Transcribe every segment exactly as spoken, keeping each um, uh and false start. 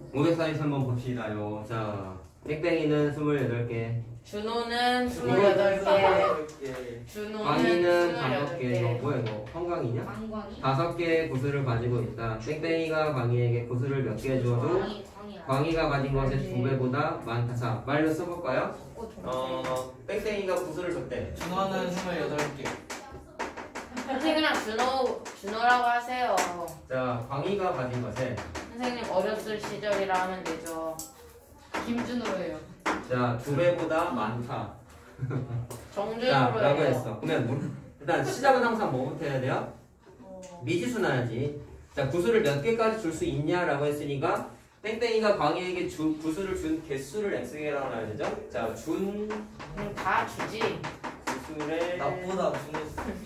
오백사십삼 번 봅시다요. 자, 땡땡이는 스물여덟 개. 준호는 스물여덟 개. 준호는 광희는 다섯 개. 이거 스물여덟 개. 뭐야 이거? 형광이냐? 광광이? 다섯 개의 구슬을 가지고 있다. 땡땡이가 광희에게 구슬을 몇 개 줘도 광이, 광이야. 광희가 가진 것의 두 배보다 많다. 자, 말로 써볼까요? 어, 좀 어, 땡땡이가 구슬을 줬대. 준호는 스물여덟 개. 선생님 그냥 준호, 준호라고 하세요. 자, 광희가 가진 것에 선생님 어렸을 시절이라 하면 되죠. 김준호예요. 자, 두 배보다 많다. 자, 정준호로 라고 해요. 했어. 그러면 뭐, 일단 시작은 항상 뭐부터 해야 돼요? 어, 미지수 나야지. 자, 구슬을 몇 개까지 줄 수 있냐라고 했으니까 땡땡이가 광희에게 주, 구슬을 준 개수를 x개라고 나야 되죠? 자, 준 그냥 다 주지. 구슬의 나보다 준호.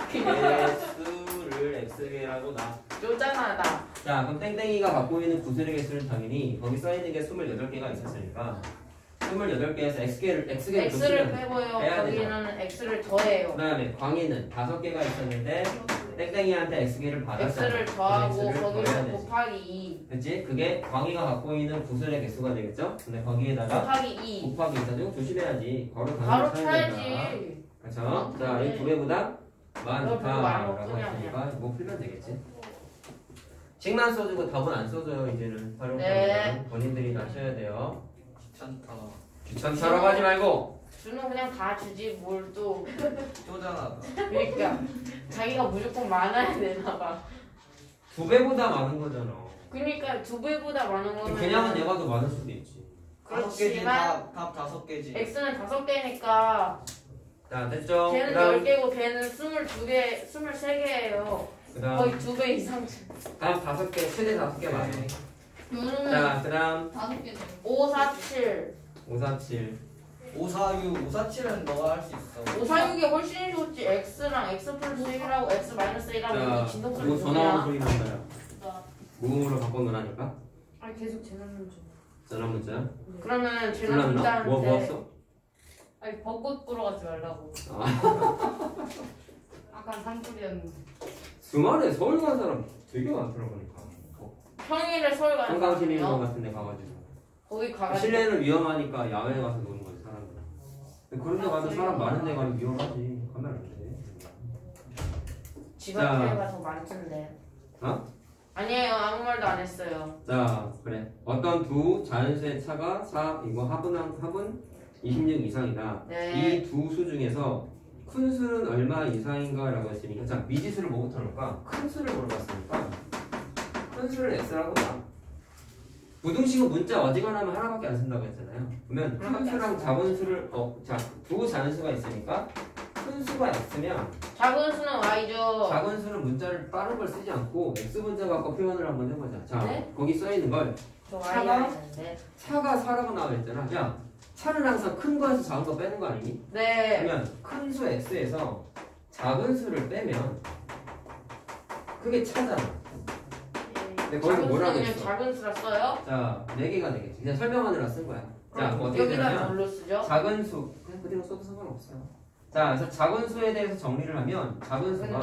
개수를 x개라고 나. 쪼잔하다. 자, 그럼 땡땡이가 갖고 있는 구슬의 개수는 당연히 거기 써있는 게 스물여덟 개가 있었으니까 스물여덟 개에서 x개를 x개를 x를 빼고요. 빼야 되죠. 거기는 x를 더해요. 그 다음에 광희는 다섯 개가 있었는데 땡땡이한테 x개를 받았잖아. x를 더하고 x를 더해야 거기서 되지. 곱하기 이. 그치? 그게 광희가 갖고 있는 구슬의 개수가 되겠죠? 근데 거기에다가 곱하기 이. 곱하기 있어도 조심해야지. 바로 바로 당연히 쳐야 된다. 쳐야지. 그렇죠? 자, 이 두 개보다 이거 별로 안 많다라고 없으면 했으니까 이거 풀면 되겠지. 식만 써주고 답은 안 써줘요. 이제는 활용하면 네. 본인들이 다 하셔야 돼요. 귀찮다. 귀찮다라고 하지 말고. 준호 그냥 다 주지 뭘 또. 쪼잔하다. 그러니까 자기가 무조건 많아야 되나 봐. 두 배보다 많은 거잖아. 그러니까 두 배보다 많은 거면 그냥은 얘가 더 많을 수도 있지. 다섯 개지. 그렇지만 답, 답 다섯 개지. x는 다섯 개니까 자, 됐죠? 걔는 그다음 열 개고 걔는 스물두 개, 스물세 개예요. 그다음 거의 두 배 이상. 다음 다섯 개 최대 다섯 개 맞네. 요즘은 자, 그다음 다섯 개 돼. 오, 사, 칠. 오사칠. 오사육, 오사칠은 너가 할 수 있어. 오, 사, 육이 훨씬 좋지. x랑 x 플러스 일하고 x 마이너스 일하고 자, 이게 진동소리 이거 전화 오는 뭐냐? 소리 난다요. 나 무음으로 바꿔놓으라니까. 아니 계속 재난문 좀. 전화 문자야. 그러면 제가 불났나? 문자한테 뭐 뭐었어? 아니 벚꽃 보러 가지 말라고. 아, 아까 산불이었는데. 주말에 서울 간 사람 되게 많더라 보니까. 평일에 서울 가는 한강시민관 사람이요. 같은 데 가가지고. 거기 가가지고 실내는 위험하니까 야외에 가서 노는 거지 사람들. 근데 그런 데 가서 사람 많은 데 가면 위험하지. 가면 안 돼. 집 자. 앞에가 더 많던데. 어? 아니에요. 아무 말도 안 했어요. 자, 그래. 어떤 두 자연수의 차가 사, 이거 합은, 합은 이십육 이상이다. 네. 이 두 수 중에서 큰 수는 얼마 이상인가 라고 했으니까 자, 미지수를 뭐부터 넣을까? 큰 수를 물어봤으니까 큰 수를 x라고 나. 부등식은 문자 어지간하면 하나밖에 안 쓴다고 했잖아요. 그러면 큰 수랑 작은 수를 어, 자, 두 자연수가 있으니까 큰 수가 x면 작은 수는 y죠. 작은 수는 문자를 빠른 걸 쓰지 않고 x 문자 갖고 표현을 한번 해보자. 자, 네? 거기 써 있는 걸 저 차가? y가 있는데. 차가 사라고 나와 있잖아. 야, 차는 항상 큰 거에서 작은 거 빼는 거 아니니? 네. 그러면 큰 수 x에서 작은 수를 빼면 그게 차잖아. 근데 거기서 작은 뭐라고 수는 그냥 했어? 작은 수라 써요? 자, 네 개가 되겠지. 그냥 설명하느라 쓴 거야. 자, 그럼 어떻게 여기다 되냐면 뭘로 쓰죠? 작은 수 그냥 그대로 써도 상관없어요. 자, 그래서 작은 수에 대해서 정리를 하면 작은 수가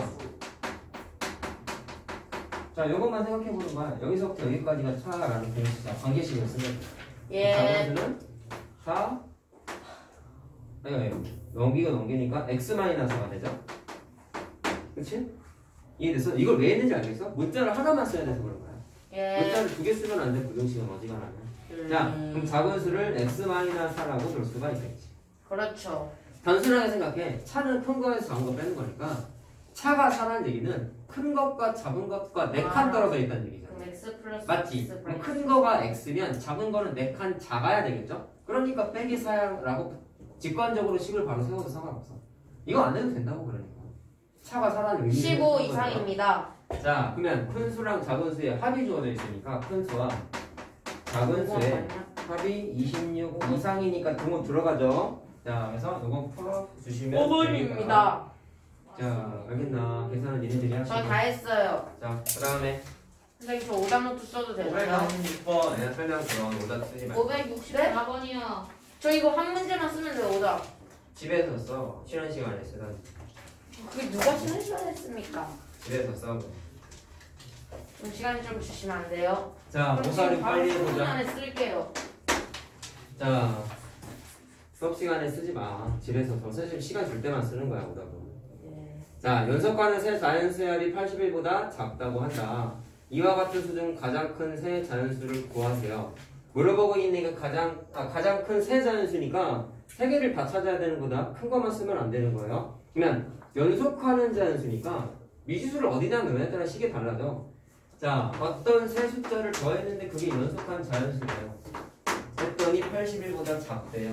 자, 이것만 생각해 보는 거야. 여기서부터 여기까지가 차라는 공식이야. 관계식을 쓰면 예. 작은 수는 사 아니, 아니, 넘기고 넘기니까 x-가 되죠? 그치? 이해됐어? 이걸 왜 했는지 알겠어? 문자를 하나만 써야 돼서 그런 거야. 예. 문자를 두 개 쓰면 안 돼, 부등식은 어지간하면. 음. 자, 그럼 작은 수를 x-사라고 볼 수가 있겠지. 그렇죠. 단순하게 생각해. 차는 큰 거에서 작은 거 빼는 거니까 차가 사라는 얘기는 큰 것과 작은 것과 네 칸 아. 떨어져 있다는 얘기잖아. 그럼 x 플러스 맞지? x 그럼 플러스 큰 거가 x면 작은 거는 네 칸 작아야 되겠죠? 그러니까 빼기 사야라고 직관적으로 식을 바로 세워도 상관없어. 이거 안 해도 된다고 그러니까. 차가 사라는 의미를 십오 쓰는 거잖아. 이상입니다. 자, 그러면 큰 수랑 작은 수의 합이 주어져 있으니까 큰 수와 작은 수의 합이 이십육 이상이니까 등호 들어가죠. 자, 그래서 이거 풀어주시면 오 번입니다. 자, 알겠나? 계산은 니네들이 하시고. 저 다 했어요. 자, 그 다음에 선생님 저 오답 노트 써도 되나요? 오백삼십육 번 내가 설명 들어간 오답 쓰지 말고 오백육십사 번이요. 저 이거 한 문제만 쓰면 돼요. 오답. 집에서 써. 쉬는 시간에 쓰던 그게 누가 쉬는 시간에 했습니까? 집에서 써. 좀 시간 좀 주시면 안 돼요? 자, 그럼 오사육 지금 바로 빨리 십 분 해보자. 안에 쓸게요. 자, 수업 시간에 쓰지 마. 집에서 더 쓰실 시간 줄 때만 쓰는 거야, 오답은. 네. 자, 연속하는 세 자연수의 합이 팔십일보다 작다고 한다. 이와 같은 수 중 가장 큰 세 자연수를 구하세요. 물어보고 있는 게 가장 아, 가장 큰 세 자연수니까 세 개를 다 찾아야 되는 거다. 큰 것만 쓰면 안 되는 거예요. 그러면 연속하는 자연수니까 미지수를 어디다 넣어야 따라 식이 달라져. 자, 어떤 세 숫자를 더했는데 그게 연속한 자연수예요. 했더니 팔십일보다 작대요.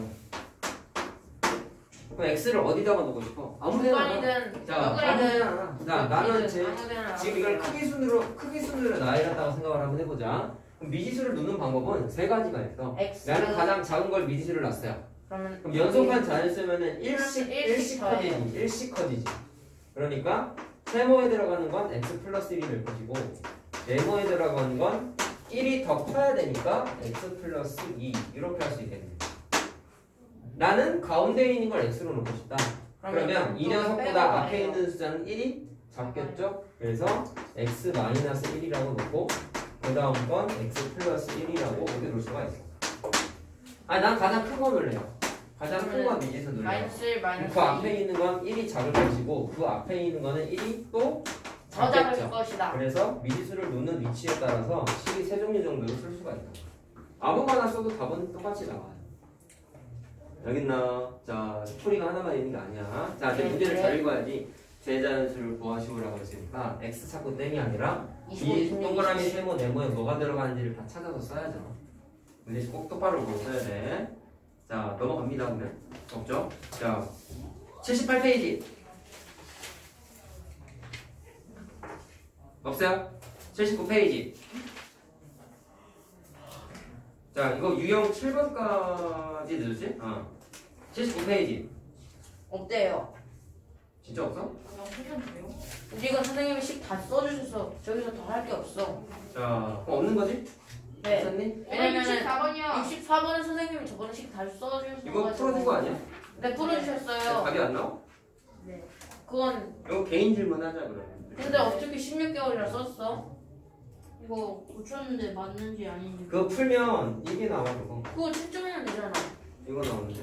그럼 x를 어디다가 넣고 싶어? 아무데나. 중간이든 자, 누구이든 아무데나. 자, 나는 제 아무데나 지금 이걸 아무데나. 크기 순으로 크기 순으로 나열한다고 생각을 한번 해보자. 그럼 미지수를 넣는 방법은 세 가지가 있어. X 나는 가장 작은 걸 미지수를 놨어요. 그러면 그럼 연속한 자연수면은 일씩 일씩 일씩 커지지. 일씩 커지지. 그러니까 세모에 들어가는 건 x 플러스 일이 될 것이고 네모에 들어가는 건 일이 더 커야 되니까 x 플러스 이 이렇게 할 수 있겠네. 나는 가운데에 있는 걸 x로 놓고 싶다. 그러면 이 녀석보다 앞에 있는 숫자는 일이 작겠죠? 그래서 x 마이너스 일이라고 놓고 그 다음 건 x 플러스 일이라고 이렇게 놓을 수가 있어. 아니 난 가장 큰 거 넣을래요. 가장 큰 건 미지수 넣을래요. 마이너스 일 마이너스 그 앞에 이 있는 건 일이 작을 것이고 그 앞에 있는 거는 일이 또 더 작을 작겠죠. 것이다. 그래서 미지수를 놓는 위치에 따라서 식이 세 종류 정도를 쓸 수가 있다. 아무거나 써도 답은 똑같이 나와요. 여기 있나? 자, 풀이가 하나만 있는 게 아니야. 자, 이제 네, 문제를 네. 잘 읽어야지. 제자연수를 구하시오라고 했으니까 x 찾고 땡이 아니라 이십오, 이 이십육, 동그라미 이십칠. 세모 네모에 뭐가 들어가는지를 다 찾아서 써야죠. 문제 꼭 똑바로 보고 써야 돼. 자, 넘어갑니다. 그러면 없죠? 자, 칠십팔 페이지 없어요? 칠십구 페이지. 자, 이거 유형 칠 번까지 늦었지? 어. 칠십구 페이지. 어때요? 진짜 없어? 그냥 풀면 돼요? 우리가 선생님이 식 다 써주셔서 저기서 더 할 게 없어. 자, 그럼 없는 거지? 네. 있었니? 왜냐면은 육십사 번이요. 육십사 번은 선생님이 저번에 식 다 써주셔서 이거 풀어준 거 아니야? 네, 풀어주셨어요. 답이 안 나와? 네. 그건 이거 개인 질문 하자 그러면. 근데 어떻게 십육 개월이나 썼어? 이거 고쳤는데 맞는지 아닌지. 그거 풀면 이게 나와 그거. 그거 채점하면 되잖아. 이거 나오는데.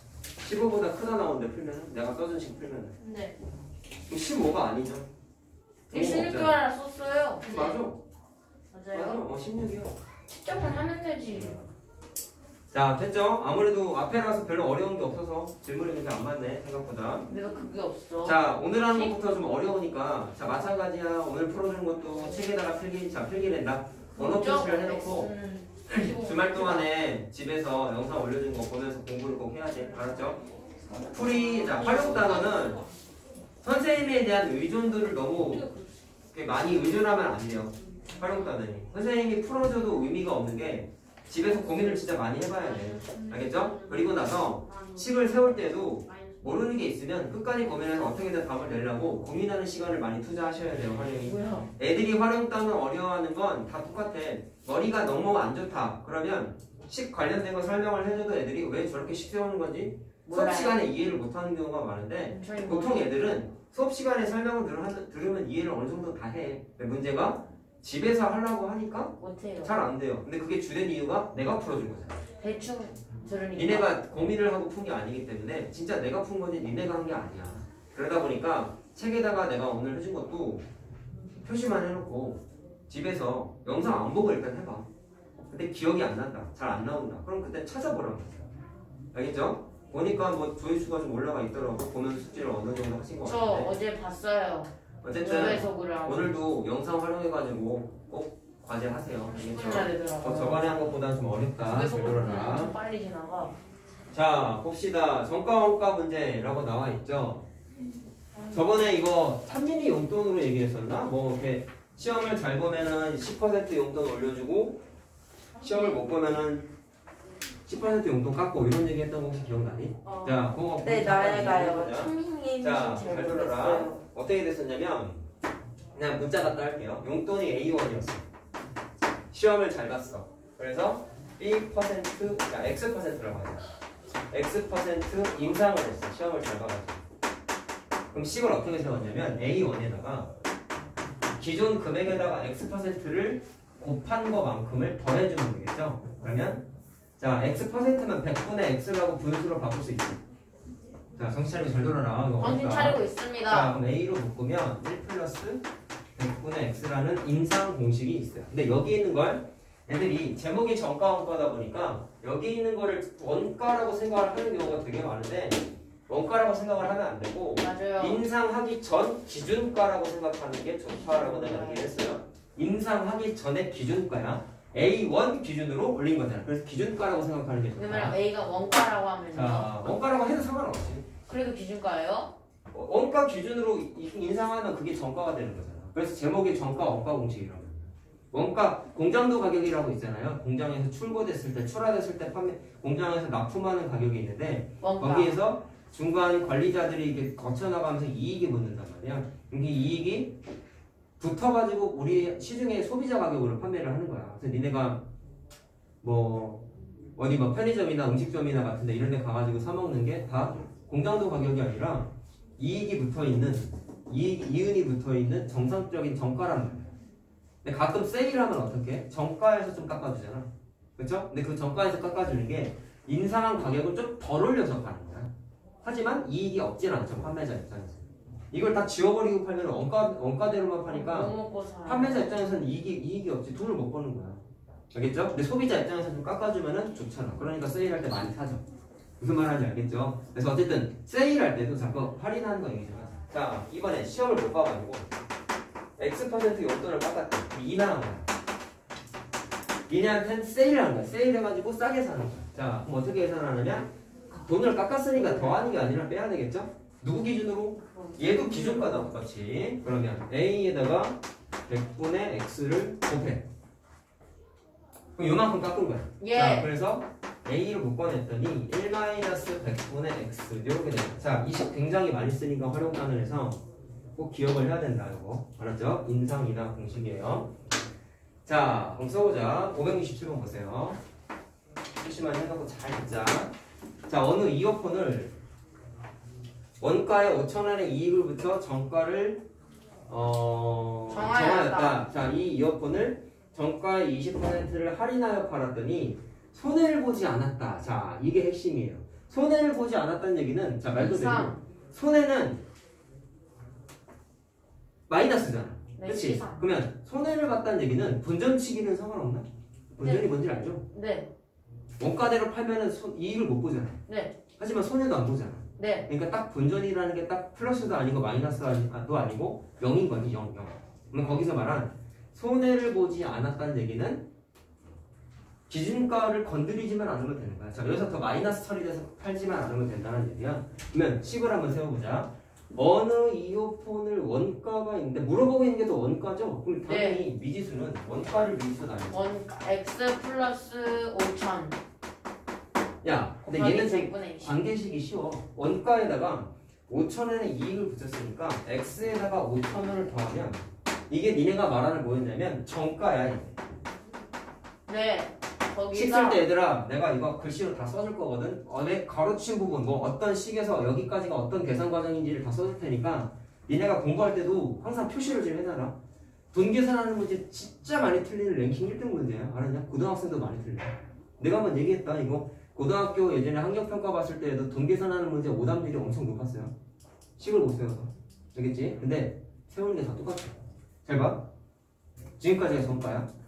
십오보다 크다 나오는데 풀면은 내가 써준 식 풀면은. 네. 그럼 십오가 아니죠? 이게 십육 개월이나 썼어요. 맞아. 맞아요. 맞아. 어 십육이요. 채점만 하면 되지. 자, 됐죠? 아무래도 앞에라서 별로 어려운 게 없어서 질문이 그렇게 안 맞네 생각보다. 내가 그게 없어. 자, 오늘 하는 것부터 좀 어려우니까 자 마찬가지야. 오늘 풀어주는 것도 책에다가 필기, 자 필기된다. 언어 표시를 해놓고 주말 동안에 집에서 영상 올려준 거 보면서 공부를 꼭 해야 돼. 알았죠? 풀이, 자 활용 단어는 선생님에 대한 의존도를 너무 이렇게 많이 의존하면 안 돼요. 활용 단어니 선생님이 풀어줘도 의미가 없는 게 집에서 고민을 진짜 많이 해봐야 돼. 알겠죠? 그리고 나서 식을 세울 때도 모르는 게 있으면 끝까지 고민해서 어떻게든 답을 내려고 고민하는 시간을 많이 투자하셔야 돼요. 활용이. 뭐야? 애들이 활용 단어 어려워하는 건 다 똑같아. 머리가 너무 안 좋다. 그러면 식 관련된 거 설명을 해줘도 애들이 왜 저렇게 식 세우는 건지 수업 몰라요. 시간에 이해를 못하는 경우가 많은데 저희 보통 애들은 수업 시간에 설명을 들- 들으면 이해를 어느 정도 다 해. 근데 문제가 집에서 하려고 하니까 못해요. 잘 안 돼요. 근데 그게 주된 이유가 내가 풀어준 거잖아. 대충 들으니까. 니네가 고민을 하고 푼 게 아니기 때문에 진짜 내가 푼 거지 니네가 한 게 아니야. 그러다 보니까 책에다가 내가 오늘 해준 것도 표시만 해놓고 집에서 영상 안 보고 일단 해봐. 근데 기억이 안 난다. 잘 안 나온다. 그럼 그때 찾아보라고 했어요. 알겠죠? 보니까 뭐 조회수가 좀 올라가 있더라고. 보면서 숙제를 어느 정도 하신 것 저 같은데. 어제 봤어요. 어쨌든 조회서 그랑 오늘도 영상 활용해가지고 꼭 과제하세요. 십 알겠죠? 분이나 되더라고요. 어, 저번에 한 것보다 좀 어렵다. 조회서 별로라. 좀 빨리 지나가. 자, 봅시다. 정가 원가 문제라고 나와 있죠. 저번에 이거 삼 미리 용돈으로 얘기했었나? 뭐 이렇게 시험을 잘 보면은 십 퍼센트 용돈 올려주고 시험을 못 보면은 십 퍼센트 용돈 깎고 이런 얘기 했던 거 혹시 기억나니? 어. 자, 그거 네, 잠깐 나야가요. 얘기해보자. 청민이 자, 잘 잘 들어라. 모르겠어요. 어떻게 됐었냐면 그냥 문자 갖다 할게요. 용돈이 에이 원이었어. 시험을 잘 봤어. 그래서 B 퍼센트, 야 X 퍼센트라고 하자. X 퍼센트 임상을 했어. 시험을 잘 봐가지고. 그럼 식을 어떻게 세웠냐면 에이 원에다가 기존 금액에다가 X 퍼센트를 곱한 거만큼을 더해주면 되겠죠? 그러면 자 X 퍼센트면 백분의 X라고 분수로 바꿀 수 있지. 자 정신 차리고 잘 돌아라. 이거 정신 어렵다. 차리고 자 있습니다. 그럼 A로 묶으면 일 플러스 백분의 X라는 인상 공식이 있어요. 근데 여기 있는 걸 애들이 제목이 정가 원가다 보니까 여기 있는 거를 원가라고 생각을 하는 경우가 되게 많은데 원가라고 생각을 하면 안 되고 맞아요. 인상하기 전 기준가라고 생각하는 게 좋다라고 내가 얘기를 했어요. 인상하기 전에 기준가야. 에이 원 기준으로 올린 거잖아. 그래서 기준가라고 생각하는 게 그러면 좋다. A가 원가라고 하면요. 자, 원가라고 해도 상관없지. 그래도 기준가예요? 어, 원가 기준으로 이- 인상하면 그게 정가가 되는 거잖아. 그래서 제목이 정가 원가 공식이라고. 원가 공장도 가격이라고 있잖아요. 공장에서 출고됐을 때, 출하됐을 때 판매, 공장에서 납품하는 가격이 있는데 원가. 거기에서 중간 관리자들이 이게 거쳐나가면서 이익이 붙는단 말이야. 이게 이익이 붙어가지고 우리 시중에 소비자 가격으로 판매를 하는 거야. 그래서 니네가 뭐 어디 뭐 편의점이나 음식점이나 같은데 이런 데 가가지고 사 먹는 게 다 공장도 가격이 아니라 이익이 붙어 있는 이익 이윤이 붙어 있는 정상적인 정가란 말이야. 근데 가끔 세일하면 어떻게? 정가에서 좀 깎아주잖아. 그렇죠? 근데 그 정가에서 깎아주는 게 인상한 가격을 좀 덜 올려서 파는 거야. 하지만 이익이 없진 않죠. 판매자 입장에서. 이걸 다 지워버리고 팔면 원가, 원가대로만 파니까 뭐 먹고 살아. 판매자 입장에서는 이익이, 이익이 없지. 돈을 못 버는 거야. 알겠죠? 근데 소비자 입장에서 좀 깎아주면은 좋잖아. 그러니까 세일할 때 많이 사죠. 무슨 말 하는지 알겠죠? 그래서 어쨌든 세일할 때도 자꾸 할인하는 거 얘기잖아. 자, 이번에 시험을 못 봐가지고 X 퍼센트 용돈을 깎았대. 이나한 거야. 얘네한테는 세일하는 거야. 세일해가지고 싸게 사는 거야. 자, 그럼 어떻게 계산하느냐? 돈을 깎았으니까 더하는 게 아니라 빼야 되겠죠? 누구 기준으로? 얘도 기준가다 똑같이. 그러면 A에다가 백분의 X를 곱해. 그럼 요만큼 깎은 거야. 예. 자, 그래서 A를 묶어냈더니 일 마이너스 백분의 X 이렇게 돼요. 자, 이 식 굉장히 많이 쓰니까 활용단을 해서 꼭 기억을 해야 된다. 이거 알았죠? 인상이나 공식이에요. 자, 그럼 써보자. 오백육십칠 번 보세요. 표시만 해놓고 잘 듣자. 자, 어느 이어폰을 원가에 오천 원의 이익을 붙여 정가를 어, 정하였다. 정하였다. 자, 이 이어폰을 정가의 이십 퍼센트를 할인하여 팔았더니 손해를 보지 않았다. 자, 이게 핵심이에요. 손해를 보지 않았다는 얘기는 자, 말 그대로 이상. 손해는 마이너스잖아. 네, 그렇지? 이상. 그러면 손해를 봤다는 얘기는 본전치기는 상관없나? 본전이 네. 뭔지 알죠? 네. 원가대로 팔면은 손- 이익을 못 보잖아. 네. 하지만 손해도 안 보잖아. 네. 그러니까 딱 본전이라는 게 딱 플러스도 아니고 마이너스도 아니고 영인 거지, 영, 영. 그럼 거기서 말한 손해를 보지 않았다는 얘기는 기준가를 건드리지만 않으면 되는 거야. 자, 여기서 더 마이너스 처리돼서 팔지만 않으면 된다는 얘기야. 그러면 식을 한번 세워보자. 어느 이어폰을 원가가 있는데 물어보고 있는 게 또 원가죠? 그럼 당연히 미지수는 원가를 미지수는 아니야. 원가 X 플러스 오천. 야, 근데 곱하기 얘는 좀 백분의 이십. 관계식이 쉬워. 원가에다가 오천 원의 이익을 붙였으니까 X에다가 오천 원을 더하면 이게 니네가 말하는 뭐였냐면 정가야. 이게. 네. 식 쓸 거기가 때 얘들아 내가 이거 글씨로 다 써줄 거거든. 어, 내 가르친 부분 뭐 어떤 식에서 여기까지가 어떤 계산 과정인지를 다 써줄 테니까 니네가 공부할 때도 항상 표시를 좀 해놔라. 돈 계산하는 문제 진짜 많이 틀리는 랭킹 일 등 문제야. 알았냐? 고등학생도 많이 틀려. 내가 한번 얘기했다. 이거 고등학교 예전에 학력평가 봤을 때에도 돈 계산하는 문제 오답률이 엄청 높았어요. 식을 못 세워서. 알겠지? 근데 세우는 게 다 똑같아. 잘 봐. 지금까지가 정가야.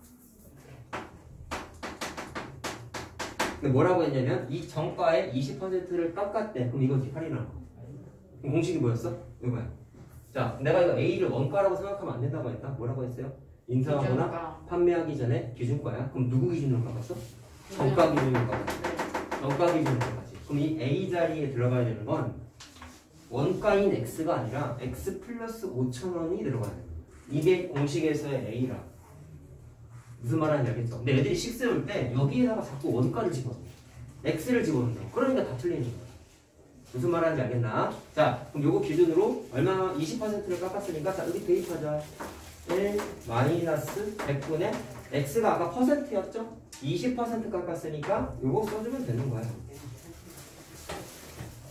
근데 뭐라고 했냐면 이 정가의 이십 퍼센트를 깎았대. 그럼 이거지 할인한 거. 그럼 공식이 뭐였어? 이거야. 자, 내가 이거 A를 원가라고 생각하면 안 된다고 했다. 뭐라고 했어요? 인상하거나 기준가. 판매하기 전에 기준가야. 그럼 누구 기준으로 깎았어? 정가 기준으로 깎았어. 네. 정가 기준으로 깎았지. 그럼 이 A 자리에 들어가야 되는 건 원가인 X가 아니라 X 플러스 오천 원이 들어가야 돼. 이게 공식에서의 A라. 무슨 말하는지 알겠죠? 근데 애들이 식 세울 때 여기에다가 자꾸 원가를 집어넣어. X를 집어넣어. 그러니까 다 틀리는 거야. 무슨 말하는지 알겠나? 자, 그럼 요거 기준으로 얼마 이십 퍼센트를 깎았으니까 자, 여기 대입하자. 일 마이너스 백분의 X가 아까 퍼센트였죠? 이십 퍼센트 깎았으니까 요거 써주면 되는 거야.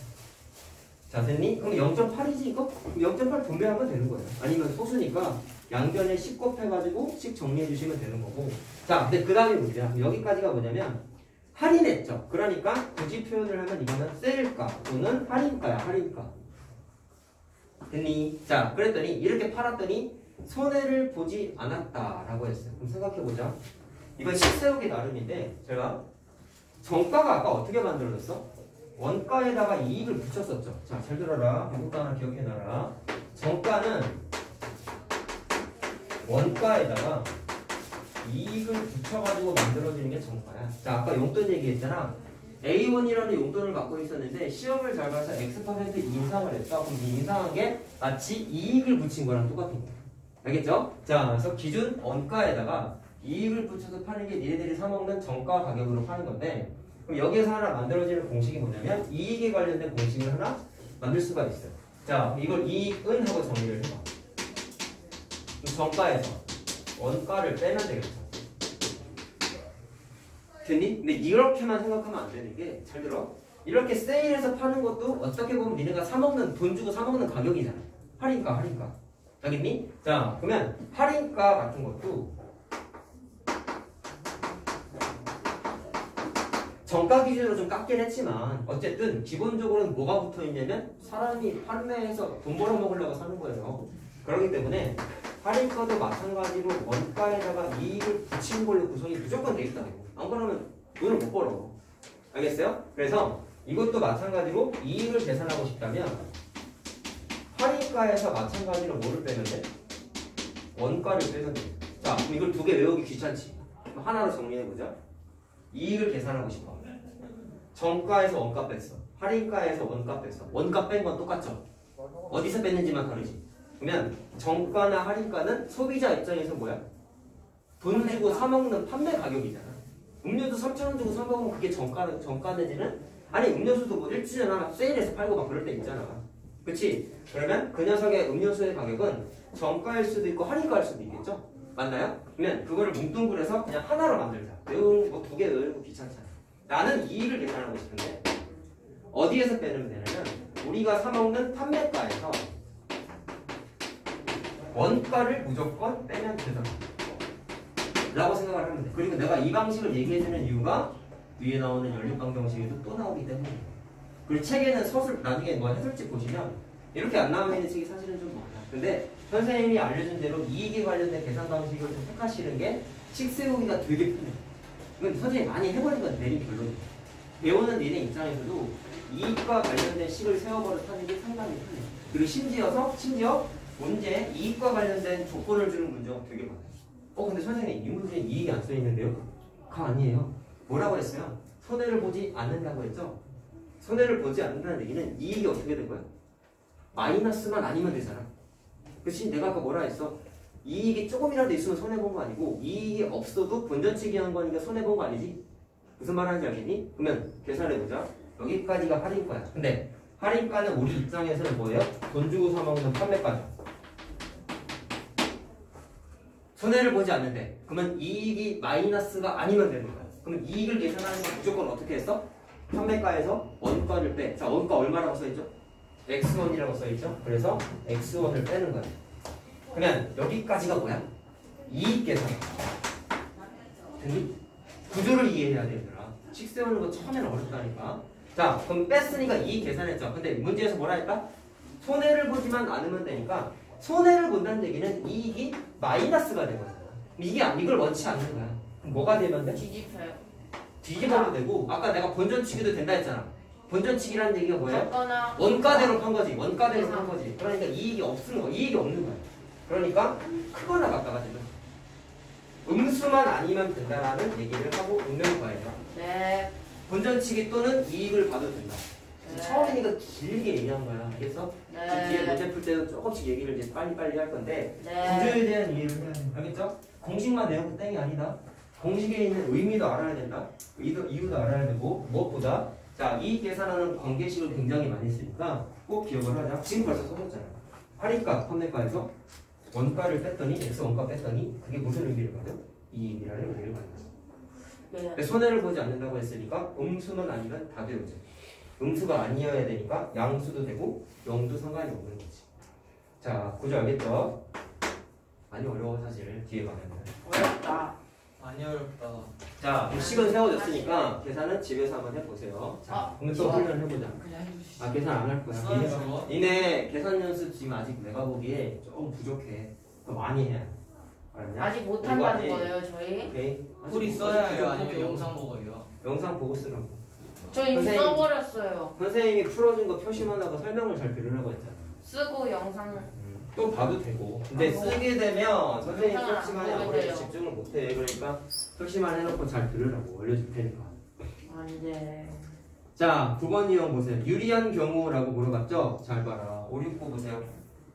자, 됐니? 그럼 영 점 팔이지 이거? 그럼 영 점 팔 분배하면 되는 거예요. 아니면 소수니까 양변에 십 곱해가지고 씩 정리해 주시면 되는 거고. 자, 근데 그 다음에 뭐냐? 여기까지가 뭐냐면 할인했죠. 그러니까 굳이 표현을 하면 이거는 세일가 또는 할인가야, 할인가. 됐니? 자, 그랬더니 이렇게 팔았더니 손해를 보지 않았다라고 했어요. 그럼 생각해보자. 이건 식세우기 나름인데 제가 정가가 아까 어떻게 만들어졌어? 원가에다가 이익을 붙였었죠. 자, 잘 들어라. 이것도 하나 기억해놔라. 정가는 원가에다가 이익을 붙여가지고 만들어지는 게 정가야. 자, 아까 용돈 얘기했잖아. 에이 원이라는 용돈을 갖고 있었는데 시험을 잘 봐서 X 퍼센트 인상을 했어. 그럼 이 인상한 게 마치 이익을 붙인 거랑 똑같은 거야. 알겠죠? 자, 그래서 기준 원가에다가 이익을 붙여서 파는 게 니네들이 사먹는 정가 가격으로 파는 건데, 그럼 여기에서 하나 만들어지는 공식이 뭐냐면 이익에 관련된 공식을 하나 만들 수가 있어요. 자, 이걸 이익은 하고 정리를 해봐. 그럼 정가에서 원가를 빼면 되겠죠. 됐니? 근데 이렇게만 생각하면 안 되는 게, 잘 들어. 이렇게 세일해서 파는 것도 어떻게 보면 니네가 사먹는, 돈 주고 사먹는 가격이잖아. 할인가, 할인가. 알겠니? 자, 그러면 할인가 같은 것도 정가 기준으로 좀 깎긴 했지만 어쨌든 기본적으로는 뭐가 붙어 있냐면 사람이 판매해서 돈 벌어 먹으려고 사는 거예요. 그렇기 때문에 할인가도 마찬가지로 원가에다가 이익을 붙이는 걸로 구성이 무조건 돼 있다고. 안 그러면 돈을 못 벌어. 알겠어요? 그래서 이것도 마찬가지로 이익을 계산하고 싶다면 할인가에서 마찬가지로 뭐를 빼면 돼? 원가를 빼면 돼. 자, 그럼 이걸 두 개 외우기 귀찮지? 하나로 정리해보자. 이익을 계산하고 싶어. 정가에서 원가 뺐어. 할인가에서 원가 뺐어. 원가 뺀 건 똑같죠? 어디서 뺐는지만 다르지. 그러면 정가나 할인가는 소비자 입장에서 뭐야? 돈 주고 사먹는 판매 가격이잖아. 음료수 삼천 원 주고 사먹으면 그게 정가, 정가 내지는? 아니 음료수도 뭐 일주일이나 세일해서 팔고 막 그럴 때 있잖아. 그치? 그러면 그 녀석의 음료수의 가격은 정가일 수도 있고 할인가일 수도 있겠죠? 맞나요? 그러면 그거를 뭉뚱그려서 그냥 하나로 만들자. 외우는 거 두 개 외우고 귀찮잖아. 나는 이익을 계산하고 싶은데 어디에서 빼면 되냐면 우리가 사먹는 판매가에서 원가를 무조건 빼면 되잖아 라고 생각을 하면 돼. 그리고 내가 이 방식을 얘기해주는 이유가 위에 나오는 연립방정식에도 또 나오기 때문에. 그리고 책에는 서술 나중에 뭐 해설집 보시면 이렇게 안 나와 있는 책이 사실은 좀 많아. 근데 선생님이 알려준 대로 이익에 관련된 계산 방식을 좀 택하시는 게 식 세우기가 되게 편해. 이건 선생님이 많이 해버린 건 내린 결론이야. 배우는 니네 입장에서도 이익과 관련된 식을 세워버릇하는 게 상당히 편해. 그리고 심지어서 심지어 문제에 이익과 관련된 조건을 주는 문제가 되게 많아요. 어 근데 선생님 이 문제에 이익이 안 써있는데요? 가 아니에요. 뭐라고 했어요? 손해를 보지 않는다고 했죠? 손해를 보지 않는다는 얘기는 이익이 어떻게 될 거야? 마이너스만 아니면 되잖아. 그치? 내가 아까 뭐라 했어? 이익이 조금이라도 있으면 손해본 거 아니고 이익이 없어도 본전치기 한 거니까 손해본 거 아니지? 무슨 말 하는지 알겠니? 그러면 계산해보자. 여기까지가 할인가야. 근데 할인가는 우리 입장에서는 뭐예요? 돈 주고 사먹는 판매가죠. 손해를 보지 않는데 그러면 이익이 마이너스가 아니면 되는 거야. 그러면 이익을 계산하는 건 무조건 어떻게 했어? 판매가에서 원가를 빼. 자, 원가 얼마라고 써있죠? 엑스 원이라고 써있죠? 그래서 엑스 원을 빼는 거야. 그러면 여기까지가 뭐야? 이익 계산. 됐니? 구조를 이해해야 되더라. 식 세우는 거 처음에는 어렵다니까. 자, 그럼 뺐으니까 이익 계산했죠. 근데 문제에서 뭐라 했다? 손해를 보지만 않으면 되니까 손해를 본다는 얘기는 이익이 마이너스가 되거든. 이게 이걸 원치 않는 거야. 그럼 뭐가 되면 돼? 뒤집혀요. 뒤집어도 되고 아까 내가 본전치기도 된다 했잖아. 본전치기라는 얘기가 뭐예요? 정가나 원가대로 판 거지. 원가대로 판 거지. 그러니까 이익이 없는 거, 이익이 없는 거야. 그러니까 크거나 같다가 되면 음수만 아니면 된다라는 얘기를 하고 있는 거예요. 네. 본전치기 또는 이익을 봐도 된다. 네. 처음이니까 길게 얘기한 거야. 그래서 네. 뒤에 문제 풀 때도 조금씩 얘기를 이제 빨리빨리 할 건데 네. 구조에 대한 이해를 해야 돼. 알겠죠? 공식만 내용도 땡이 아니다. 공식에 있는 의미도 알아야 된다. 이유도, 이유도 알아야 되고 무엇보다 자, 이익 계산하는 관계식을 굉장히 많이 쓰니까 꼭 기억을 하자. 지금 벌써 써줬잖아. 할인가, 판매가에서 원가를 뺐더니 X 원가 뺐더니 그게 무슨 의미를 받아? 이익이라는 의미를 받는 거야. 네. 손해를 보지 않는다고 했으니까 음수는 아니면 다 되오죠. 음수가 아니어야 되니까 양수도 되고 영도 상관이 없는 거지. 자, 구조 알겠죠? 많이 어려워 사실 뒤에 가면은. 어렵다. 많이 어렵다. 자, 식은 세워졌으니까 계산은 집에서 한번 해보세요. 자, 아, 그러면 또 훈련 해보자. 그냥 해주시죠. 아, 계산 안 할 거야. 써요, 니네, 저거? 니네 계산 연습 지금 아직 내가 보기에 좀 부족해. 더 많이 해. 알았냐? 아직 이거 못한다는 아직- 거예요, 저희? 오케이. 풀이 아직 써야 해요? 부족하죠. 아니면 영상 보고요? 영상 보고 쓰라고. 저 이미 선생님. 써버렸어요. 선생님이 풀어준 거 표시만 하고 설명을 잘 들으라고 했잖아. 쓰고 영상 또 봐도 되고. 근데 아, 뭐. 쓰게 되면 선생님 영상을 풀 안 시간에 보게 아무래도 돼요. 집중을 못해. 그러니까 표시만 해놓고 잘 들으라고 알려줄 테니까. 안돼. 자, 구 번 유형 보세요. 유리한 경우라고 물어봤죠? 잘 봐라. 오륙구 보세요.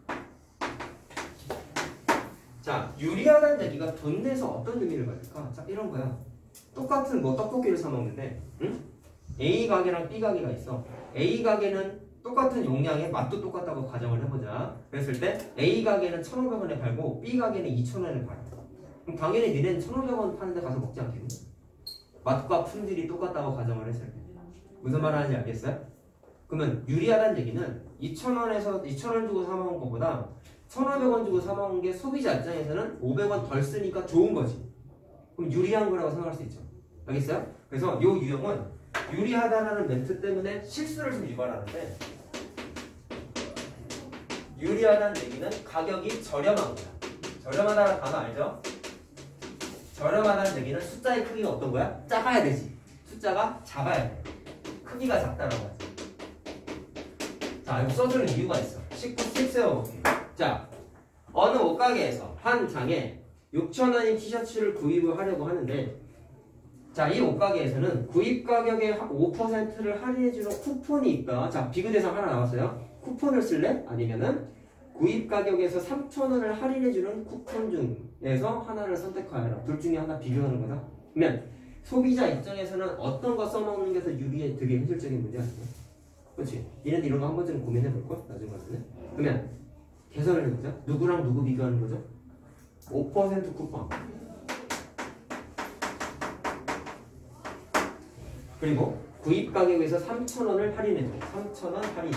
자, 유리하다는 얘기가 돈 내서 어떤 의미를 가질까? 자, 이런 거야. 똑같은 뭐 떡볶이를 사 먹는데, 응? A 가게랑 B 가게가 있어. A 가게는 똑같은 용량에 맛도 똑같다고 가정을 해보자. 그랬을 때 A 가게는 천오백 원에 팔고 B 가게는 이천 원에 팔아. 그럼 당연히 니네는 천오백 원 파는 데 가서 먹지 않겠니? 맛과 품질이 똑같다고 가정을 했을 때. 무슨 말 하는지 알겠어요? 그러면 유리하다는 얘기는 이천 원에서 이천 원 주고 사 먹은 것보다 천오백 원 주고 사 먹은 게 소비자 입장에서는 오백 원 덜 쓰니까 좋은 거지. 그럼 유리한 거라고 생각할 수 있죠. 알겠어요? 그래서 이 유형은 유리하다라는 멘트 때문에 실수를 좀 유발하는데, 유리하다는 얘기는 가격이 저렴한 거야. 저렴하다는 단어 알죠? 저렴하다는 얘기는 숫자의 크기가 어떤 거야? 작아야 되지. 숫자가 작아야 돼. 크기가 작다라고 하지. 자, 이거 써주는 이유가 있어. 십구 팁 세워볼게요. 자, 어느 옷가게에서 한 장에 육천 원인 티셔츠를 구입을 하려고 하는데, 자, 이 옷가게에서는 구입 가격의 오 퍼센트를 할인해주는 쿠폰이 있다. 자, 비교 대상 하나 나왔어요. 쿠폰을 쓸래? 아니면은 구입 가격에서 삼천 원을 할인해주는 쿠폰 중에서 하나를 선택하여라. 둘 중에 하나 비교하는 거다. 그러면 소비자 입장에서는 어떤 거 써먹는 게 더 유리해? 되게 현실적인 문제 아니야? 그렇지? 얘네들 이런 거 한 번쯤은 고민해볼걸? 나중 가서는. 그러면 계산을 해보자. 누구랑 누구 비교하는 거죠? 오 퍼센트 쿠폰. 그리고 구입 가격에서 삼천 원을 할인해줘. 삼천 원 할인.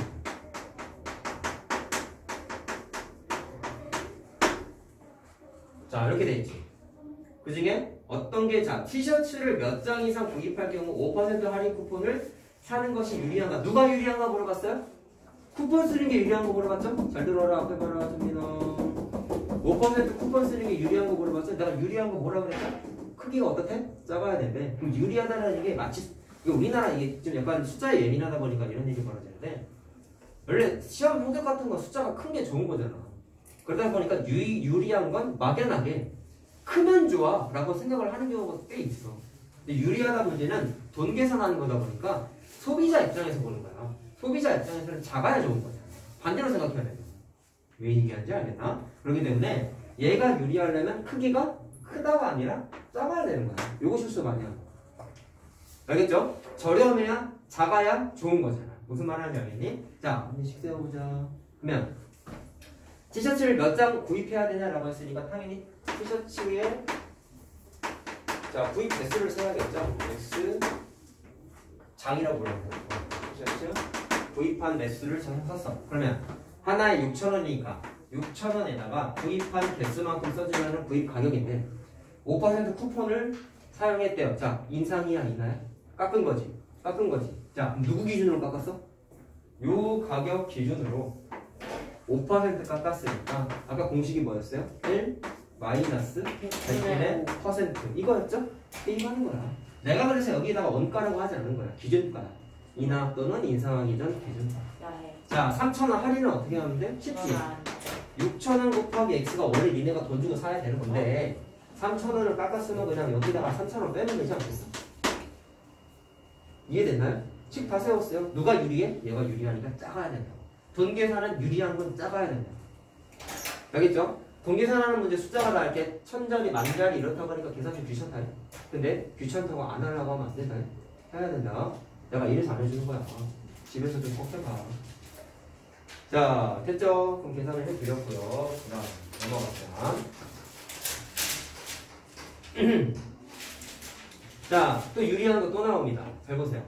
자, 이렇게 돼 있지. 그 중에 어떤 게, 자, 티셔츠를 몇 장 이상 구입할 경우 오 퍼센트 할인 쿠폰을 사는 것이 유리한가? 누가 유리한가 물어봤어요? 쿠폰 쓰는 게 유리한 거 물어봤죠? 잘 들어라. 앞에 봐라. 정민아. 오 퍼센트 쿠폰 쓰는 게 유리한 거 물어봤죠? 내가 유리한 거 뭐라 그랬죠? 크기가 어떻대? 작아야 되는데. 그럼 유리하다는 게 마치, 우리나라 이게 좀 약간 숫자에 예민하다 보니까 이런 일이 벌어지는데, 원래 시험 성적 같은 건 숫자가 큰 게 좋은 거잖아. 그러다 보니까 유, 유리한 건 막연하게 크면 좋아 라고 생각을 하는 경우가 꽤 있어. 근데 유리하다 문제는 돈 계산하는 거다 보니까 소비자 입장에서 보는 거야. 소비자 입장에서는 작아야 좋은 거잖아. 반대로 생각해야 돼. 왜 얘기하는지 알겠나? 그렇기 때문에 얘가 유리하려면 크기가 크다가 아니라 작아야 되는 거야. 요거 실수 많이 하는 거야. 알겠죠? 저렴해야 작아야 좋은 거잖아. 무슨 말 하는지 알겠니? 자, 한번 씩 세워보자. 그러면 티셔츠를 몇 장 구입해야 되냐라고 했으니까 당연히 티셔츠에, 자, 구입 개수를 써야겠죠. X 장이라고 부르는 거예요. 티셔츠 구입한 매수를 잘 썼어. 그러면 하나에 육천 원이니까 육천 원에다가 구입한 개수만큼 써주면 구입 가격인데 오 퍼센트 쿠폰을 사용했대요. 자, 인상이야 인하야? 깎은 거지. 깎은 거지. 자, 누구 기준으로 깎았어? 요 가격 기준으로 오 퍼센트 깎았으니까 아까 공식이 뭐였어요? 일 마이너스 백분의 오 퍼센트 이거였죠? 게임하는 거야. 내가 그래서 여기다가 원가라고 하지 않는 거야. 기준가. 인하 또는 인상하기 전 기준가. 야해. 자, 삼천 원 할인은 어떻게 하면 돼? 쉽지. 육천 원 곱하기 x가 원래 니네가 돈 주고 사야 되는 건데 삼천 원을 깎았으면 그냥 여기다가 삼천 원 빼면 되지 않겠어? 이해됐나요? 식 다 세웠어요. 누가 유리해? 얘가 유리하니까 작아야 된다. 돈 계산은 유리한 건 작아야 된다. 알겠죠? 돈 계산하는 문제 숫자가 다 이렇게 천자리, 만자리 이렇다고 하니까 계산 좀 귀찮다. 근데 귀찮다고 안 하려고 하면 안 된다. 해야 된다. 내가 이래서 안 해주는 거야. 집에서 좀 꼭 해봐. 자, 됐죠? 그럼 계산을 해드렸고요. 그 다음 넘어갈게요. 자, 또 유리한 거 또 나옵니다. 잘 보세요.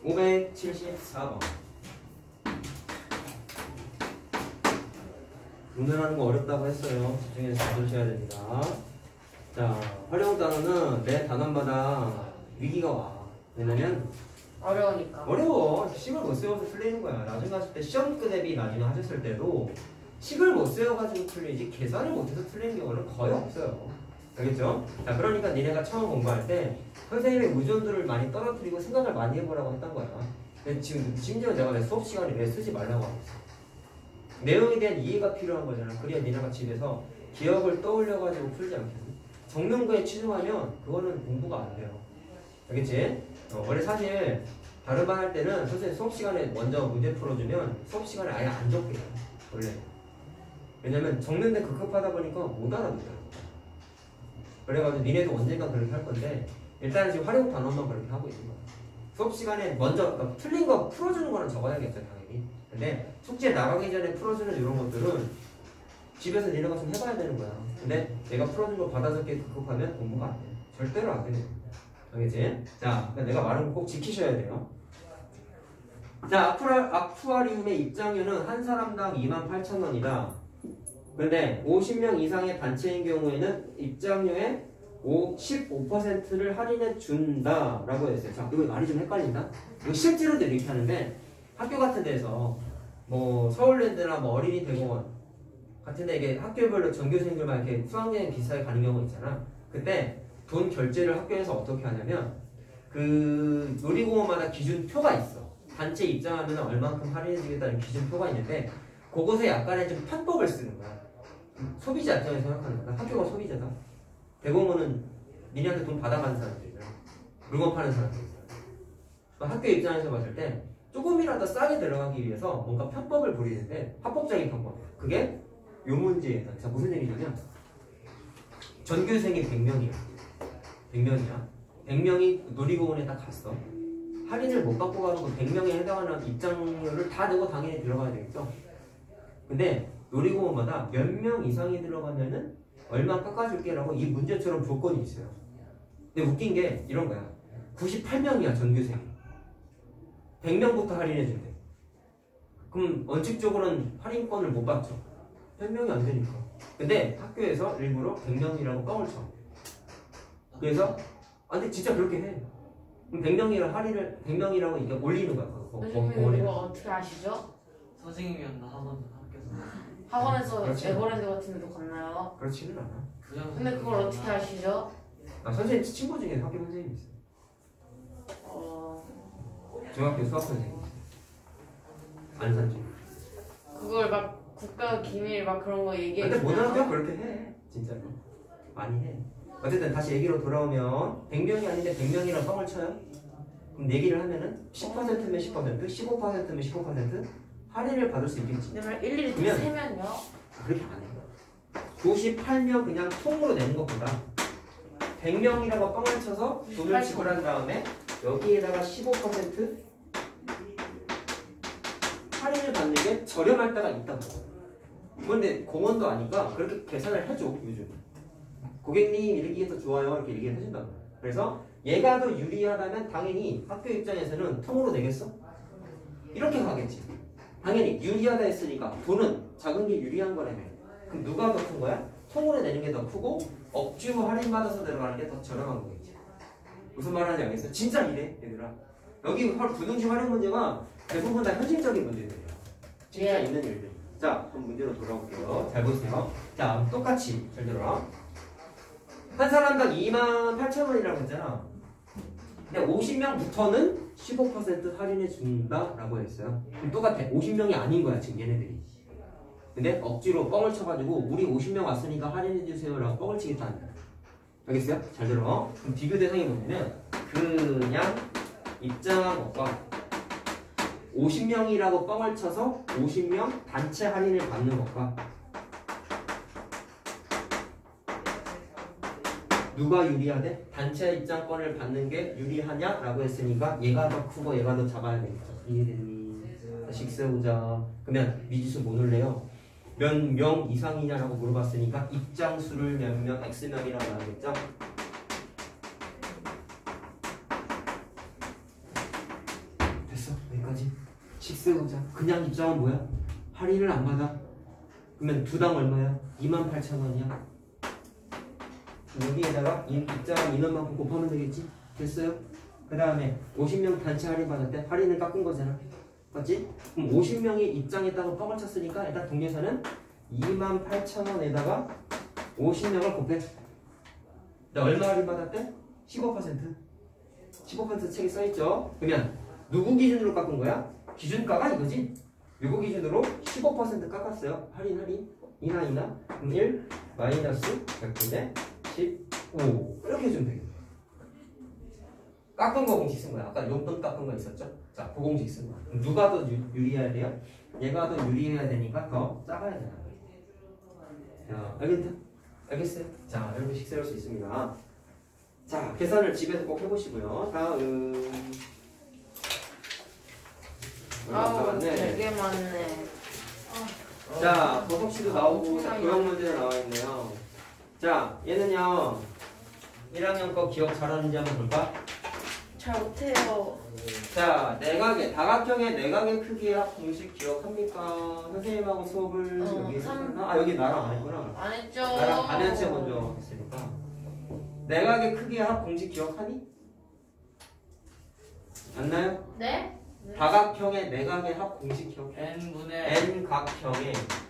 오백칠십사 번. 오늘 하는 거 어렵다고 했어요. 집중해서 잘 들으셔야 됩니다. 자, 활용 단어는 매 단원마다 위기가 와. 왜냐면 어려우니까. 어려워. 식을 못 세워서 틀리는 거야. 나중에 갔을 때 시험 대비 나중에 하셨을 때도 식을 못 세워가지고 틀리지 계산을 못해서 틀리는 경우는 거의 없어요. 알겠죠? 자, 그러니까 니네가 처음 공부할 때 선생님의 의존도를 많이 떨어뜨리고 생각을 많이 해보라고 했던 거야. 근데 지금 심지어 내가 내 수업 시간에 왜 쓰지 말라고 하고 있어. 내용에 대한 이해가 필요한 거잖아. 그래야 니네가 집에서 기억을 떠올려가지고 풀지 않겠니? 적는 거에 치중하면 그거는 공부가 안 돼요. 알겠지? 어, 원래 사실 다른 반 할 때는 선생님 수업 시간에 먼저 문제 풀어주면 수업 시간에 아예 안 적게 해요. 원래. 왜냐면 적는데 급급하다 보니까 못 알아듣더라고. 그래가지고 니네도 언젠가 그렇게 할 건데 일단은 지금 활용 단원만 그렇게 하고 있는 거야. 수업 시간에 먼저 그러니까 틀린 거 풀어주는 거는 적어야겠죠 당연히. 근데 숙제 나가기 전에 풀어주는 이런 것들은 집에서 니네가 좀 해봐야 되는 거야. 근데 내가 풀어준 거 받아 적기 급급하면 공부가 안 돼. 절대로 안 돼. 알겠지? 자, 내가 말한 거 꼭 지키셔야 돼요. 자, 아쿠아, 아쿠아리움의 입장료는 한 사람당 이만 팔천 원이다. 근데 오십 명 이상의 단체인 경우에는 입장료의 십오 퍼센트를 할인해 준다라고 했어요. 자, 이거 말이 좀 헷갈린다. 이거 실제로도 이렇게 하는데 학교 같은 데서 뭐 서울랜드나 뭐 어린이 대공원 같은데 이게 학교별로 전교생들만 이렇게 수학여행 비슷하게 가는 경우 있잖아. 그때 돈 결제를 학교에서 어떻게 하냐면 그 놀이공원마다 기준표가 있어. 단체 입장하면 얼만큼 할인해주겠다는 기준표가 있는데 그곳에 약간의 좀 편법을 쓰는 거야. 소비자 입장에서 생각하는 거야. 학교가 소비자다. 대공원은 니네한테 돈 받아가는 사람들이잖아. 물건 파는 사람들이잖아. 학교 입장에서 봤을 때 조금이라도 싸게 들어가기 위해서 뭔가 편법을 부리는데 합법적인 편법. 그게 요 문제예요. 자, 무슨 얘기냐면 전교생이 백 명이야. 백 명이야. 백 명이 놀이공원에 딱 갔어. 할인을 못 받고 가는 거 백 명에 해당하는 입장료를 다 내고 당연히 들어가야 되겠죠. 근데 놀이공원마다 몇 명 이상이 들어가면은 얼마 깎아줄게라고 이 문제처럼 조건이 있어요. 근데 웃긴 게 이런 거야. 구십팔 명이야 전교생이. 백 명부터 할인해준대. 그럼 원칙적으로는 할인권을 못 받죠. 백 명이 안 되니까. 근데 학교에서 일부러 백 명이라고 뻥을 쳐. 그래서 아 근데 진짜 그렇게 해. 그럼 백 명이라 할인을 백 명이라고 이게 올리는 거야. 선생님이 이거 어떻게 아시죠? 선생님이었나 학원 학교에서. 학원에서 그렇지. 에버랜드 같은 데도 갔나요? 그렇지는 않아. 근데 그걸 어떻게 아시죠? 아 선생님 친구 중에 학교 선생님이 있어. 어... 중학교 수학 선생님. 안산중. 그걸 막 국가 기밀 막 그런 거 얘기해 근데 모든 학교가 주나요? 그렇게 해. 진짜로. 많이 해. 어쨌든 다시 얘기로 돌아오면 백 명이 아닌데 백 명이랑 뻥을 쳐요? 그럼 내기를 하면은 십 퍼센트면 십 퍼센트, 십오 퍼센트면 십오 퍼센트 할인을 받을 수 있겠지. 근데 일일이 그러면- 세면요? 그렇게 안 해요. 구십팔 명 그냥 통으로 내는 것보다 백 명이라고 뻥을 쳐서 돈을 지불한 다음에 여기에다가 십오 퍼센트 할인을 받는 게 저렴할 때가 있다고. 그런데 공원도 아니까 그렇게 계산을 해줘 요즘. 고객님 이렇게 해서 좋아요 이렇게 얘기를 해준다. 그래서 얘가 더 유리하다면 당연히 학교 입장에서는 통으로 내겠어? 이렇게 가겠지. 당연히 유리하다 했으니까 돈은 작은 게 유리한 거라며. 그럼 누가 더 큰 거야? 통으로 내는 게 더 크고 억지로 할인받아서 들어가는 게 더 저렴한 거겠지. 무슨 말 하는지 알겠어? 진짜 이래 얘들아. 여기 부등식 활용 문제가 대부분 다 현실적인 문제들이야. 진짜 예. 있는 일들. 자, 그럼 문제로 돌아올게요. 잘 보세요. 자, 똑같이 잘 들어라. 한 사람당 이만 팔천 원이라고 했잖아. 근데 오십 명부터는 십오 퍼센트 할인해 준다라고 했어요. 그럼 똑같아. 오십 명이 아닌 거야 지금 얘네들이. 근데 억지로 뻥을 쳐가지고 우리 오십 명 왔으니까 할인해 주세요라고 뻥을 치겠다는 거야. 알겠어요? 잘 들어. 그럼 비교 대상이 뭐냐면 그냥 입장한 것과 오십 명이라고 뻥을 쳐서 오십 명 단체 할인을 받는 것과 누가 유리하대? 단체 입장권을 받는 게 유리하냐라고 했으니까 얘가 더 크고 얘가 더 작아야 되겠죠. 이해되니? 다시 세우자. 그러면 미지수 뭐 넣을래요? 몇 명 이상이냐라고 물어봤으니까 입장 수를 몇 명, X명이라고 하겠죠? 됐어. 여기까지. 식 세우자. 그냥 입장은 뭐야? 할인을 안 받아. 그러면 두당 얼마야? 이만 팔천 원이야. 여기에다가 입장 인원만큼 곱하면 되겠지? 됐어요? 그 다음에 오십 명 단체 할인 받을 때 할인을 깎은 거잖아. 맞지? 그럼 오십 명이 입장했다고 뻥을 쳤으니까 일단 동료사는 이만 팔천 원에다가 오십 명을 곱해. 나 얼마 할인 받았대? 십오 퍼센트. 십오 퍼센트 책에 써있죠? 그러면 누구 기준으로 깎은 거야? 기준가가 이거지? 요거 기준으로 십오 퍼센트 깎았어요. 할인 할인 이나 이나 그럼 일 마이너스 백분의 십오 이렇게 해주면 되겠네. 깎은 거 공식 쓴 거야. 아까 용돈 깎은 거 있었죠? 자, 그 공식 쓴 거야. 그럼 누가 더 유, 유리해야 돼요? 얘가 더 유리해야 되니까 더 작아야 되나 거야. 자, 알겠다? 알겠어요? 자, 이렇게씩 세울 수 있습니다. 자, 계산을 집에서 꼭 해보시고요. 다음 아우 네. 되게 많네. 자, 버섯치도 나오고 엄청나게 교양 문제가 나와 있네요. 자, 얘는요 일 학년 거 기억 잘하는지 한번 볼까? 잘 못해요. 자, 내각의 다각형의 내각의 크기의 합 공식 기억합니까? 선생님하고 수업을 어, 여기 삼- 했었나? 아, 여기 나랑 안 했구나. 안 했죠. 나랑 반연치 먼저 했으니까. 내각의 크기의 합 공식 기억하니? 맞나요? 네? 다각형의 내각의 합 공식 기억해? n분의 n각형의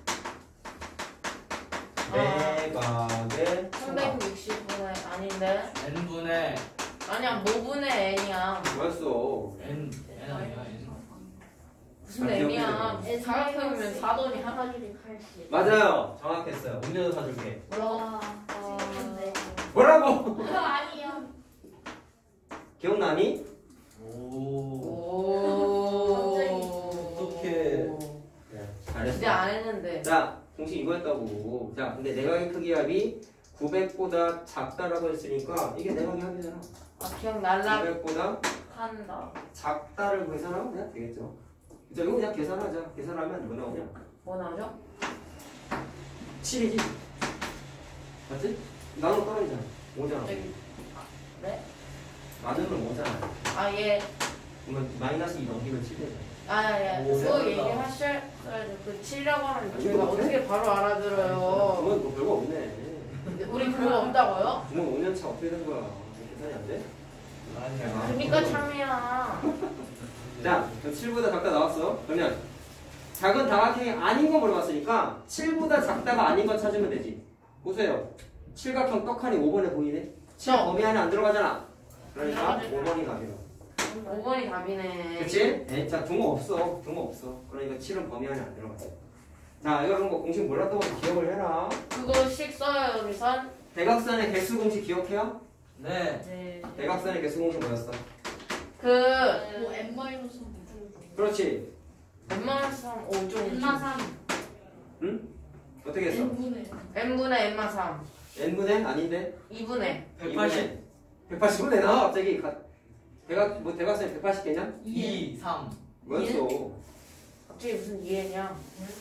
내각의 삼백육십 분의 아닌데? n분의 아니야 모분의 n이야. 뭐였어? n n 아니야 n 무슨 아, n이야? 기억해. 사각형이면 사돈이 하나. 사주리 팔십. 맞아요. 정확했어요. 음료수 사줄게. 와. 어, 네. 뭐라고? 아니요. 기억나니? 오 오. 어떡해. 네, 잘했어. 이제 안 했는데. 자, 공식 이거였다고. 자, 근데 내각의 크기 합이 구백보다 작다라고 했으니까 이게 내각의 합이잖아. 아 기억날라 구백보다 한다. 작다를 계산하면 그냥 되겠죠. 자, 이거 그냥 계산하자. 계산하면 뭐 나오냐? 뭐 나오죠? 칠이지. 맞지? 나눠 떨어지잖아. 오잖아. 여기. 네? 나누면 오잖아. 아 예. 그러면 마이너스 이 넘기면 칠 되잖아. 아 예. 오, 그거 잘한다. 얘기하셔야죠. 그 칠이라고 하면 아니, 저희가 이거 어떻게 바로 알아들어요? 그건 뭐 별거 없네. 우리 그거 없다고요? 그럼 오 년 차 어떻게 된 거야? 계산이 안 돼? 아니야 그러니까 참이야. 자, 그럼 칠보다 작다 나왔어. 그러면 작은 다각형이 아닌 거 물어봤으니까 칠보다 작다가 아닌 거 찾으면 되지. 보세요. 칠각형 떡하니 오 번에 보이네. 칠 저. 범위 안에 안 들어가잖아. 그러니까 들어가지. 오 번이 답이야. 오 번이 답이네. 그치? 네, 자, 종목 없어. 종목 없어. 그러니까 칠은 범위 안에 안 들어갔어. 자, 이런 거 공식 몰랐다고 기억을 해라. 그거씩 써요 우리선. 대각선의 개수 공식 기억해요? 네 네. 대각선의 개수 공식 뭐였어? 그 뭐 n 마이너스 무슨 그렇지. 웬만한 오종. n 삼. 응? 어떻게 했어? n분의 n분의 n마 삼. n분의 아닌데? 이분의 백팔십 백팔십은 내 나와 갑자기 가, 대각 뭐 대각선이 백팔십 개냐? 이 삼 뭐였어? 갑자기 무슨 이해냐?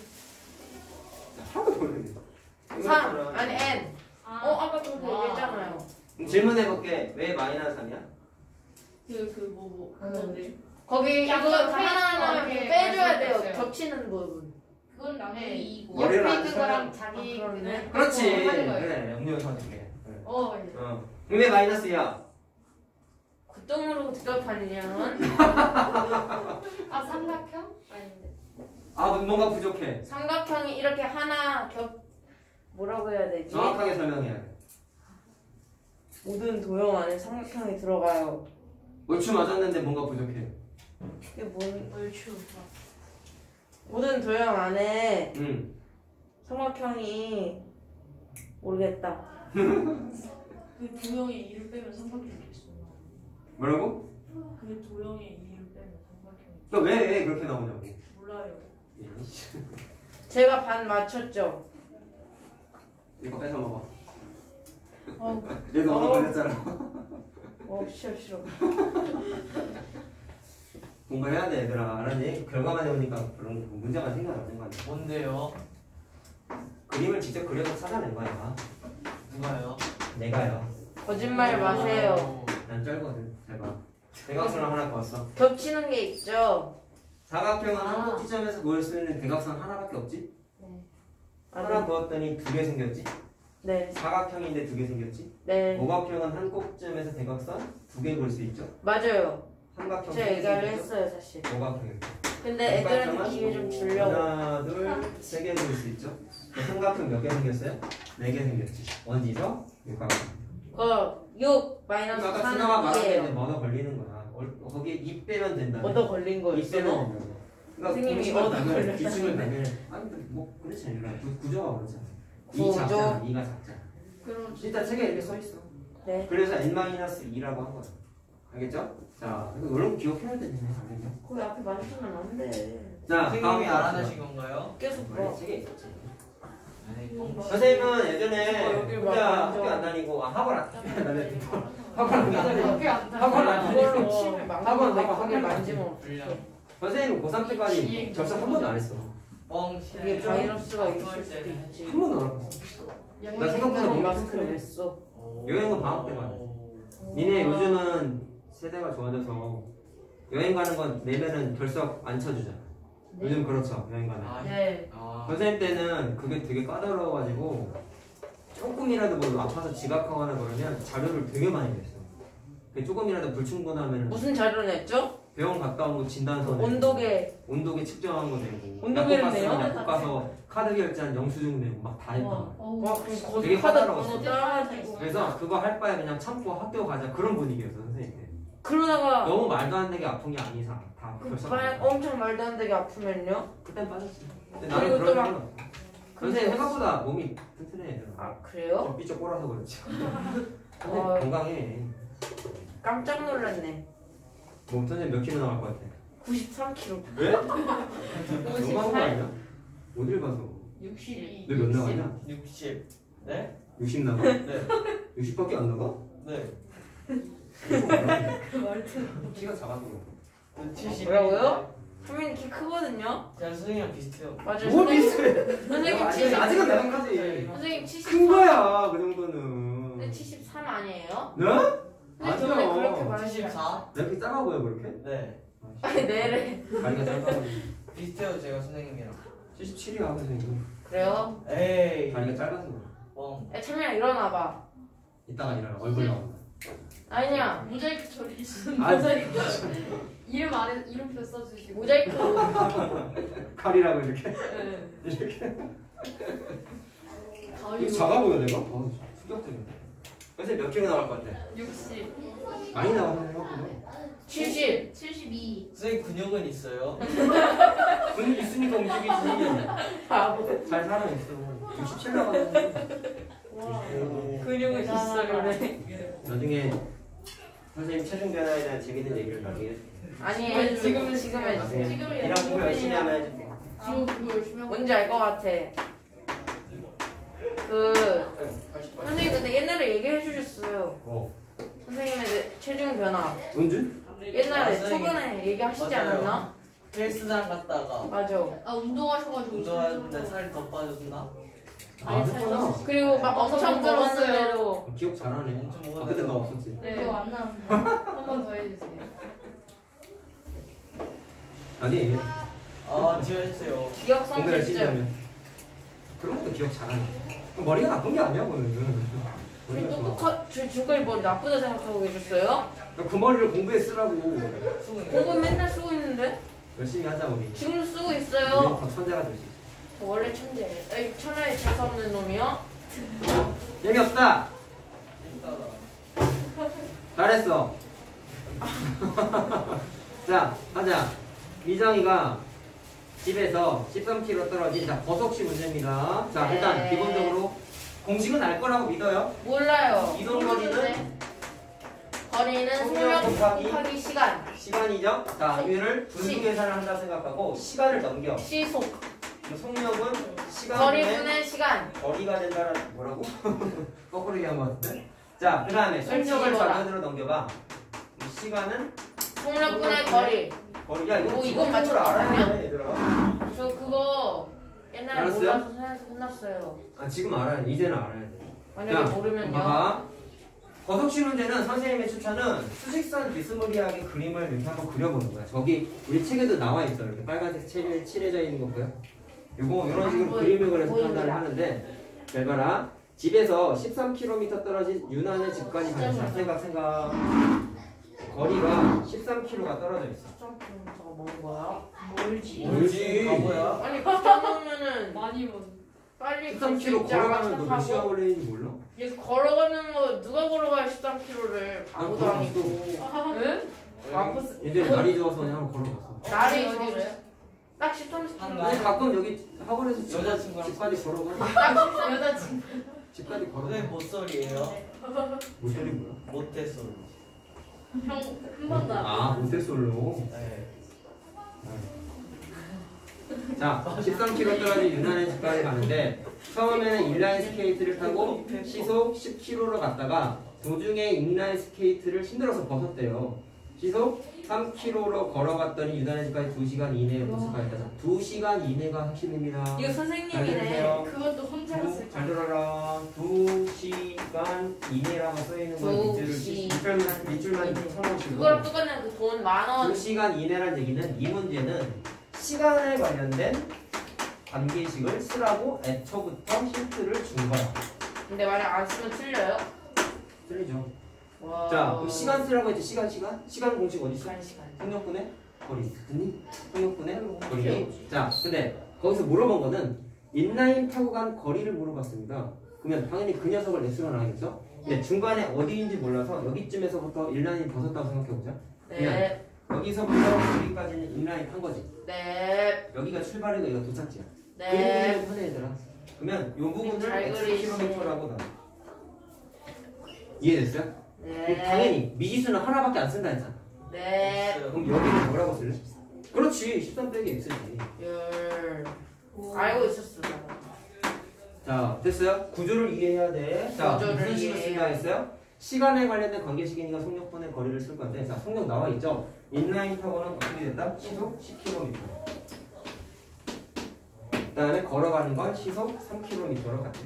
하나도 모르겠네. 삼 아니 n. 아, 어 아까 그렇게 와. 얘기했잖아요. 그럼 질문해볼게. 왜 마이너스 삼이야? 그그뭐 뭐, 그건데. 거기 이거 약간 하나하나 페이지 빼줘야 돼요. 있어요. 겹치는 부분. 그건 나중에 이고. 머리를 안 옆에 그거랑 쓰면- 자기 아, 그러네. 그거 그렇지. 하는 거예요. 그래. 음료 사줄게. 그래. 어. 예. 어. 그럼 왜 마이너스야? 그 똥으로 대답하려면 아 삼각형? 아닌데. 아 뭔가 부족해. 삼각형이 이렇게 하나 겹 뭐라고 해야 되지? 정확하게 설명해야 돼. 모든 도형 안에 삼각형이 들어가요. 얼추 맞았는데 뭔가 부족해. 이게 뭔 얼추. 모든 도형 안에 응. 삼각형이 모르겠다. 그 도형의 이를 빼면 삼각형이 있어. 뭐라고? 그 도형의 이를 빼면 삼각형이 너 왜 왜 그렇게 나오냐고. 몰라요. 제가 반 맞췄죠. 이거 뺏어 먹어. 어. 얘도 어. 얻어 걸렸잖아. 어 싫어 싫어. 공부해야 돼 얘들아. 알았니? 결과만 해오니까 그런 문제가 생각나는 거 아니야. 뭔데요? 그림을 직접 그려서 찾아낸 거야. 누가요? 내가요. 거짓말 마세요. 난 쩔거든. 잘 봐. 대각선을 하나 그었어. 겹치는 게 있죠. 사각형은 아. 한 꼭지점에서 그을 수 있는 대각선 하나밖에 없지? 네. 하나 그었더니 두 개 생겼지? 네. 사각형인데 두 개 생겼지? 네. 오각형은 한 꼭쯤에서 대각선 두 개 볼 수 있죠? 맞아요. 삼각형 제가 세 개 얘기를 생겼죠? 했어요 사실. 오각형 근데 애들한테 기회 좀 주려고. 하나 둘세 개 볼 수 있죠? 삼각형 몇 개 생겼어요? 네 개 생겼지. 어디서? 육각형. 그 육 마이너스 아까 준호가 말한 게 이제 삼이에요. 뭐너 걸리는 거야. 얼- 거기에 입 빼면 된다. 얻어 걸린 거 입 빼면 있어요? 된다. 선생님이 공식을 얻어 빼면 걸렸다는 기준을 거예요. 빼면 아니 근데 뭐 그렇지 않나 구- 구조가 그렇잖아. 이 구조. 작잖아. 이가 작잖아. 그럼 일단 책에 이렇게 써 있어. 네. 그래서 n 마이너스 이라고 한 거야. 알겠죠? 자, 이런 거 기억해야 되네. 알겠죠? 거기 앞에 맞추면 안 돼. 자, 선생님이 다음 알아내신 건가요? 계속 원래 봐. 책에 있었지. 아니 뻥 선생님은 예전에 어, 여기 혼자 막 학교 완전- 안 다니고 아 학원 안 다니고 학원 안 다니고 학교 안 다. 학원 안 그걸로 다니고 침을 학원 막고 내가 거기 학원 만지면 어떡해. 불량 선생님은 고삼 때까지 접속 한 번도 안 했어. 뻥 이게 바이러스가 있을 수도 때 있지. 한 번도 안 했어. 나 생각보다 이 너무 마스크를 왜 써? 여행은 방학 때만 해. 니네 요즘은 세대가 좋아져서 여행 가는 건 내면은 결석 안 쳐주잖아. 요즘 그렇죠 여행 가는. 아, 네. 아. 선생님 때는 그게 되게 까다로워가지고 조금이라도 뭐 아파서 지각하거나 그러면 자료를 되게 많이 냈어. 그게 조금이라도 불충분하면 무슨 자료 냈죠? 병원 갔다 온 거 진단서 내고, 온도계. 온도계 측정한 거 내고 온도계를 약국 갔으면 내요? 약국 가서 카드 결제한 영수증 내고 막 다 했다. 와, 어우. 와 그럼 되게 거기 카드 까다로웠어. 번호 따가지고. 그래서 그거 할 바에 그냥 참고 학교 가자 그런 분위기였어 선생님 때. 그러다가 너무 말도 안 되게 아픈 게 아닌 이상 다 그 결석. 만 엄청 말도 안 되게 아프면요? 그땐 빠졌지. 근데 그리고 나는 또 그런 막- 건 없어. 선생님 생각보다 몸이 튼튼해 얘들아. 아 그래요? 삐쩍 꼬라서 그렇지. 어. 건강해. 깜짝 놀랐네. 몸 선생님 몇 킬로 나갈 것 같아? 구십삼 킬로그램. 왜? 너무한 거 아니야? 어딜 봐서? 육십이. 너 몇 나가냐? 육십. 네? 육십 나가? 네. 육십밖에 안 나가? 네. 그 말투. 키가 작아서 그래. 칠십. 뭐라고요? 선생님 키 크거든요? 제가 선생님이랑 비슷해요. 맞아요. 뭐 선생님- 비슷해? 선생님 아직, 칠십. 아직은 내랑까지 선생님 칠십삼. 큰 거야 그 정도는. 근데 칠십삼 아니에요? 네? 근데 저번에 그렇게 아니요. 말하지 칠십사. 내 이렇게 작아 보여 그렇게? 네. 아니 내래. 다리가 짧아. 비슷해요 제가 선생님이랑. 칠십칠이야 선생님. 그래요? 에이. 다리가 짧아서 그래. 뻥. 야 찬이야 일어나봐. 이따가 일어나 얼굴 나온다. 아니야. 모자이크 처리 있으면 아, 모자이크. 이름 아래 이름표 써주시고. 모자이크. 칼이라고 이렇게 네. 이렇게. 가위. 작아 보여 내가? 어, 충격적이네. 선생님 몇 킬로 나갈 것 같아? 육십. 많이 나오네 생각보다. 칠십. 칠십이. 선생님 근육은 있어요? 근육 있으니까 움직이지. 바보. 잘 살아있어. 육십칠 나가는데. 와. 근육은 있어 그래. 나중에 선생님 체중 변화에 대한 재밌는 얘기를 나중에 해줄게. 아니 아니, 지금은 지금 지금은- 해주세요. 지금은 이랑 공부 열심히 하면 해줄게. 지금 그거 열심히 하고. 뭔지 알 것 같아. 그 선생님 근데 옛날에 얘기해 주셨어요. 어. 선생님의 그 체중 변화. 은주? 옛날에 아, 초반에 얘기하시지 맞아요. 않았나? 헬스장 갔다가 맞아. 아 운동하셔가지고. 운동하는데 살이 더 빠졌나? 아, 했구나. 그리고 막 엄청 엄청 들었어요. 먹었는데도 기억 잘하네. 엄청 아, 먹었는데. 그때 너 없었지? 네. 그거 안 나왔는데. 한 번 더 해주세요. 나중에 얘기해. 아 지어주세요. 기억 공부 열심히 상실증. 하면. 그런 것도 기억 잘하네. 그럼 머리가 나쁜 게 아니야, 그거는. 저희 머리가 좋아. 똑똑하, 저 지금까지 머리 나쁘다 생각하고 계셨어요? 그 머리를 공부에 쓰라고. 공부 맨날 쓰고 있는데? 열심히 하자, 우리. 지금도 쓰고 우리 있어요. 더 천재가 될 수 있어. 저 원래 천재. 에이, 천하에 재수 없는 놈이요? 재미없다! 잘했어. 자, 하자. 미정이가 집에서 십삼 킬로그램 떨어진 자 버석시 문제입니다. 자, 일단 네. 기본적으로 공식은 알 거라고 믿어요. 몰라요. 이동 거리는 거리는 속력 속력 곱하기 곱하기 시간. 시간이죠. 자, 이거를 분수 시. 계산을 한다 생각하고 시간을 넘겨. 시속. 그럼 속력은 시간 거리 분의 분의 시간. 거리가 된다는 뭐라고? 거꾸로 얘기한 것 같은데? 자, 그 다음에 속력을 뒤집어라. 좌변으로 넘겨봐. 그럼 시간은 속력 분의 거리. 거리. 야, 이거 오, 이건 기본적으로 맞췄거든요? 알아야 돼, 얘들아. 저 그거 옛날에 알았어요? 몰라서 생각해서 끝났어요. 아, 지금 알아야 돼. 이제는 알아야 돼. 만약에 자, 모르면요. 봐봐. 거석시 문제는 선생님의 추천은 수직선 비스무리하게 그림을 이렇게 한번 그려보는 거야. 저기 우리 책에도 나와 있어. 이렇게 빨간색 칠해, 칠해져 있는 거 보여? 요거 이런 식으로 보이- 그림을 그려서 보이더라. 판단을 하는데 잘 봐라. 집에서 십삼 킬로미터 떨어진 유난의 집까지 가는 자, 생각 생각 거리가 십삼 킬로미터가 떨어져 있어. 십삼 킬로미터가 먼 거야? 멀지. 멀지. 바보야. 아니 그러면은 많이 먼. 빨리 십삼 킬로미터 걸어가면 너 몇 시간 걸리는지 몰라? 얘 걸어가는 거 누가 걸어가요 십삼 킬로미터를 바보도 걸어갔어. 아니고. 응? 바보 쓰- 얘들 날이 좋아서 그냥 한번 걸어봤어. 날이 어디 좋아서 그래? 딱 십삼 한 킬로미터. 근데 가끔 여기 학원에서 집- 여자친구랑 집까지 걸어가. 딱 여자친구. 집까지 걸어가. 선생님 모쏠이에요? 모텔이 뭐야? 모태솔. 형한 번도 안. 아 모태솔로. 네. 자, 십삼 킬로미터 떨어진 유난의 집까지 가는데 처음에는 인라인 스케이트를 타고 시속 십 킬로미터로 갔다가 도중에 인라인 스케이트를 힘들어서 벗었대요. 시속 삼 킬로미터로 걸어갔더니 유난의 집까지 두 시간 이내에 도착했다. 두 시간 이내가 핵심입니다. 이거 잘 선생님이네. 들으세요. 그것도 혼자였을 두, 잘 들어라. 두 시간 이내라고 써있는 건 두 밑줄을 시간 밑줄만, 밑줄만 이내. 쳐놓으시고 그거랑 똑같네. 그 돈 만 원. 두 시간 이내란 얘기는 이 문제는 시간에 관련된 관계식을 쓰라고 애초부터 힌트를 준 거야. 근데 만약 안 쓰면 틀려요? 틀리죠. 와. 자, 그럼 시간 쓰라고 했지. 시간, 시간. 시간 공식 어디 있어? 시간 시간. 속력분의 거리. 듣니? 속력분의 거리. 자, 근데 거기서 물어본 거는 인라인 타고 간 거리를 물어봤습니다. 그러면 당연히 그 녀석을 S로 나가겠죠? 근데 중간에 어디인지 몰라서 여기쯤에서부터 인라인이 벗었다고 생각해보자. 네. 여기서부터 여기까지는 인라인 탄 거지. 네. 여기가 출발이고 여기가 도착지야. 네. 그림을 편해 얘들아. 그러면 이 부분을 잘 X 그리시네. 킬로미터라고 나. 이해됐어요? 그럼 네. 당연히 미지수는 하나밖에 안 쓴다 했잖아. 네. 그럼 여기는 뭐라고 쓸래? 그렇지. 십삼 빼기 X지. 열. 알고 있었어. 자, 됐어요? 구조를 이해해야 돼. 자, 구조를 무슨 식을 이해해요. 쓴다 했어요? 시간에 관련된 관계식이니까 속력분의 거리를 쓸 건데, 자, 속력 나와 있죠? 인라인 타고는 어떻게 됐다? 시속 십 킬로미터. 그 다음에 걸어가는 건 시속 삼 킬로미터로 같아.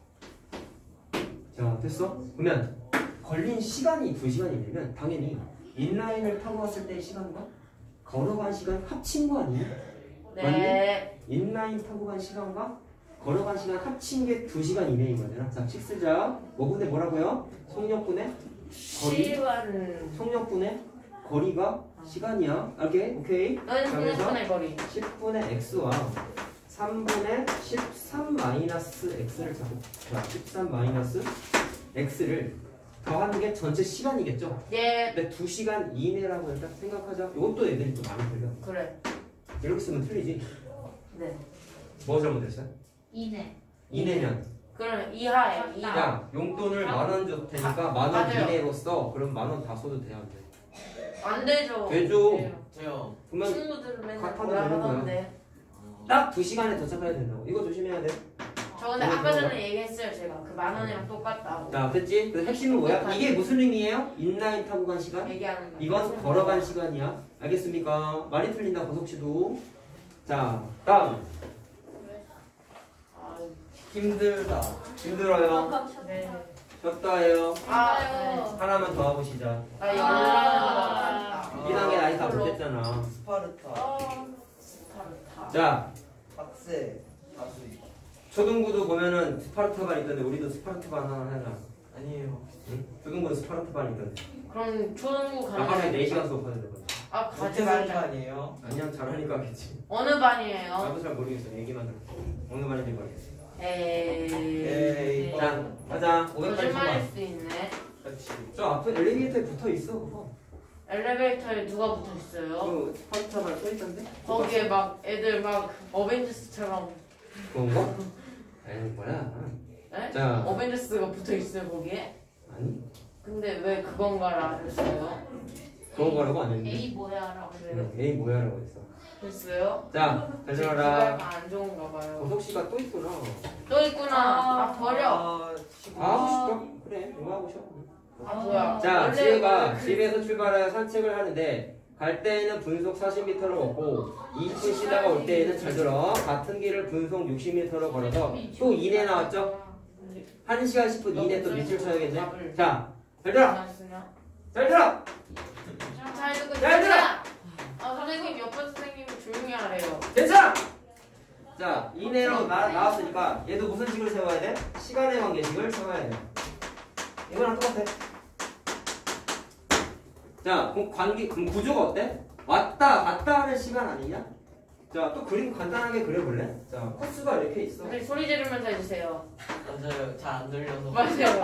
자, 됐어? 그러면 걸린 시간이 두 시간이면 당연히 인라인을 타고 왔을 때의 시간과 걸어간 시간 합친 거 아니에요? 네. 인라인 타고 간 시간과 걸어간 시간 합친 게 두 시간 이내인 거잖아. 자, 식 쓰자. 뭐분의 뭐라고요? 속력분의 거리. 시간. 속력분의 거리가 시간이야. 오케이? 오케이. 너는 속력분의 거리. 십분의 x와 삼분의 십삼 마이너스 x를 잡고 자, 십삼 마이너스 x를 더하는 게 전체 시간이겠죠? 예. 근데 두 시간 이내라고 일단 생각하자. 이것도 애들이 또 많이 틀려. 그래. 이렇게 쓰면 틀리지. 네. 뭐 잘못했어요? 이네. 이내면 그럼 이하에 이하. 야, 용돈을 만 원 줄 테니까 만 원 맞아요. 이내로 써. 그럼 만 원 다 써도 돼야 안 돼? 안 되죠. 되죠. 돼요. 그러면 친구들은 맨날 카타도 뭐라 되는 거야. 하던데. 딱 두 시간에 도착해야 된다고. 이거 조심해야 돼. 저 근데 이거 아까 들어봐. 전에 얘기했어요 제가 그 만 원이랑 똑같다고. 자, 됐지? 그 핵심은 뭐야? 이게 무슨 의미예요? 인라인 타고 간 시간? 얘기하는 거. 이건 걸어간 시간이야. 알겠습니까? 말이 틀린다, 고석씨도. 자, 다음. 아, 힘들다. 힘들어요. 네. 졌다예요. 아, 맞아요. 하나만 더 하고 시작. 나 연락하는 거 이 단계 아직 다 못했잖아. 스파르타. 어. 같다. 자, 박세. 다수이. 초등부도 보면은 스파르타반 있던데 우리도 스파르타반 하나 해라. 아니에요. 응? 초등부는 스파르타반 있던데. 그럼 초등부 아, 가는 하루에 네 시간 수업하는 거지. 아 가지 모태솔 말자. 아니에요? 아니야, 잘하니까 하겠지. 어느 반이에요? 나도 잘 모르겠어. 얘기만 들었어. 어느 반인지 모르겠어. 에이. 에이. 자, 가자. 오백팔십 거짓말일 번. 수도 있네. 그렇지. 저 앞에 엘리베이터에 붙어 있어, 그거. 엘리베이터에 누가 붙어 있어요? 그 스파르타반 써 있던데? 거기에 막 애들 막 어벤져스처럼. 그건가? 에이, 뭐야. 에? 자, 어벤져스가 붙어 있어요 거기에? 아니, 근데 왜 그건가라 그랬어요? 그런 거라고 안 했는데. A 뭐야라고. 그래요? 응, 에이, 뭐야라고 했어. 됐어요? 자, 잘 들어라. 기가가 안 좋은가 봐요. 고석씨가 또 있구나. 또 있구나. 아, 버려. 아, 아, 하고 싶어? 그래, 이거 하고 싶어. 아 뭐야? 자, 원래 지혜가 원래 그- 집에서 출발하여 산책을 하는데 갈 때에는 분속 사십 미터를 걷고 이십 분 쉬다가 올 때에는 잘 들어 같은 길을 분속 육십 미터로 걸어서 또 이내 나왔죠? 한 시간 십 분 이내 또 밑줄 쳐야겠네. 자, 잘 들어! 안 쓰냐? 잘 들어! 잘 듣고 잘 들어! 있습니다. 아 선생님 옆에 선생님이 조용히 하래요. 괜찮아! 자, 이내로 나, 나왔으니까 얘도 무슨 식을 세워야 돼? 시간의 관계식을 세워야 돼. 이거랑 똑같아. 자, 그럼 관계, 그럼 구조가 어때? 왔다 갔다 하는 시간 아니냐? 자, 또 그림 간단하게 그려볼래? 자, 코스가 이렇게 있어. 선생님 소리 지르면서 해주세요. 맞아요. 잘 안 들려서. 맞아요.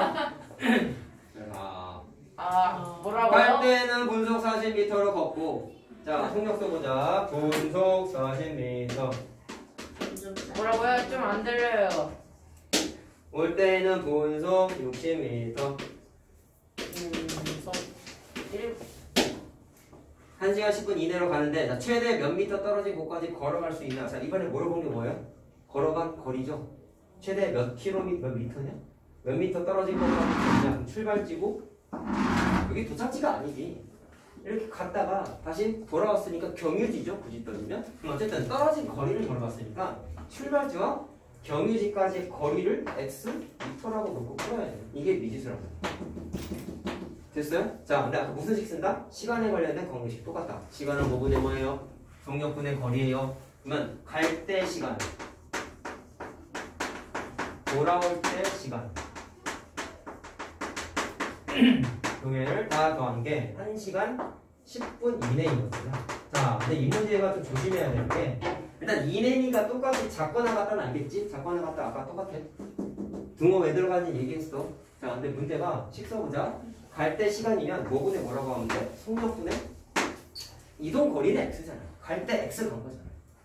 자, 아 갈 뭐라고요? 때는 분속 사십 미터로 걷고, 자, 속력도 보자. 분속 사십 미터. 뭐라고요? 좀 안 들려요. 올 때는 분속 육십 미터. 분속 일. 한 시간 십 분 이내로 가는데, 자, 최대 몇 미터 떨어진 곳까지 걸어갈 수 있나? 자, 이번에 물어본 게 뭐예요? 걸어간 거리죠. 최대 몇 킬로미터, 몇 미터냐? 몇 미터 떨어진 곳까지 가냐? 그럼 출발지고, 여기 도착지가 아니지. 이렇게 갔다가 다시 돌아왔으니까 경유지죠. 굳이 따지면. 그럼 어쨌든 떨어진 거리를 걸어갔으니까 출발지와 경유지까지의 거리를 x 미터라고 놓고 풀어야 돼. 이게 미지수라고. 됐어요? 자, 근데 아까 무슨 식 쓴다? 시간에 관련된 관계식 똑같다. 시간은 뭐분의 뭐예요? 속력분의 거리예요. 그러면 갈 때 시간, 돌아올 때 시간, 동해를 다 더한 게 한 시간 십 분 이내이거든요. 자, 근데 이 문제가 좀 조심해야 되는 게 일단 이내니까 똑같이 작거나 같다는 알겠지? 작거나 같다 아까 똑같아. 등호 왜 들어가는지 얘기했어. 자, 근데 문제가 식 써보자. 갈 때 시간이면 뭐분의 뭐라고 하면 돼? 속력분의 이동 거리는 x잖아. 갈 때 x 간 거잖아.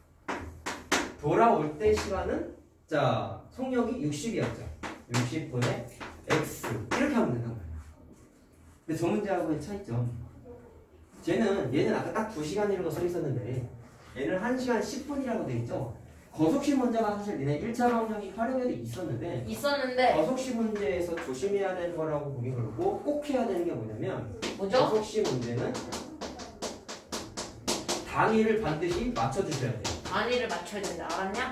돌아올 때 시간은 자 속력이 육십이었죠. 육십 분의 x 이렇게 하면 된단 말이야. 근데 저 문제하고의 차이점. 쟤는 얘는 아까 딱 두 시간이라고 써 있었는데 얘는 한 시간 십 분이라고 돼 있죠. 거속식 문제가 사실 얘네 일 차 방정식 활용에도 있었는데 있었는데 거속식 문제에서 조심해야 되는 거라고 보기 그렇고 꼭 해야 되는 게 뭐냐면 뭐죠? 거속식 문제는 단위를 반드시 맞춰주셔야 돼요. 단위를 맞춰야 된다. 알았냐?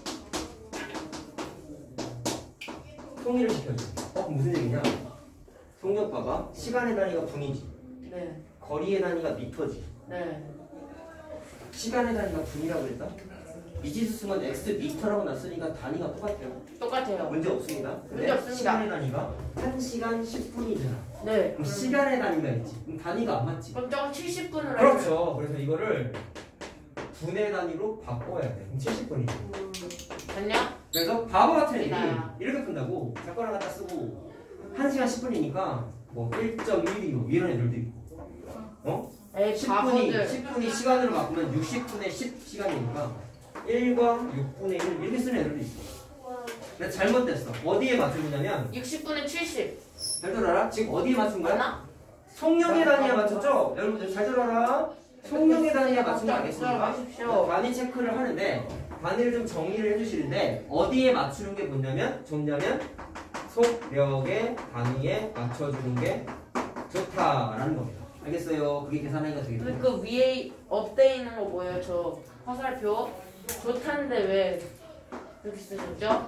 통일을 시켜줘. 어? 무슨 얘기냐? 속력 봐봐. 시간의 단위가 분이지. 네. 거리의 단위가 미터지. 네. 시간의 단위가 분이라고 그랬다? 미지수 쓰면 x 미터라고 놨으니까 단위가 똑같아요. 똑같아요. 문제 없습니다. 문제 근데 없습니다. 시간의 단위가 한 시간 십 분이잖아. 네. 그럼 시간의 단위가 있지. 그럼 단위가 안 맞지. 그럼 저거 칠십 분으로 그렇죠. 그래서 이거를 분의 단위로 바꿔야 돼. 그럼 칠십 분이지. 됐냐? 그래서 바보 같은 애들이 이나야. 이렇게 푼다고 작거나 갖다 쓰고 한 시간 십 분이니까 뭐 일 점 일이오 이런 애들도 있고 어? 에이 십 분이 바보들. 십 분이 시간으로 바꾸면 육십 분의 십 시간이니까 일과 육 분의 일 이렇게 쓰는 애들도 있어. 근데 잘못됐어. 어디에 맞추냐면 육십 분에 칠십. 잘 들어라. 지금 어디에 맞춘 거야? 맞나? 속력의 단위에 맞췄죠? 여러분들 잘 들어라. 속력의 단위에 맞춘 거 알겠습니까? 마십시오. 단위 체크를 하는데 단위를 좀 정리를 해주시는데 어디에 맞추는 게 뭐냐면 좋냐면 속력의 단위에 맞춰주는 게 좋다라는 겁니다. 알겠어요? 그게 계산하기가 되게 근데 좋아요. 그 위에 업돼 있는 거 뭐예요? 저 화살표 좋다는데 왜 이렇게 쓰셨죠?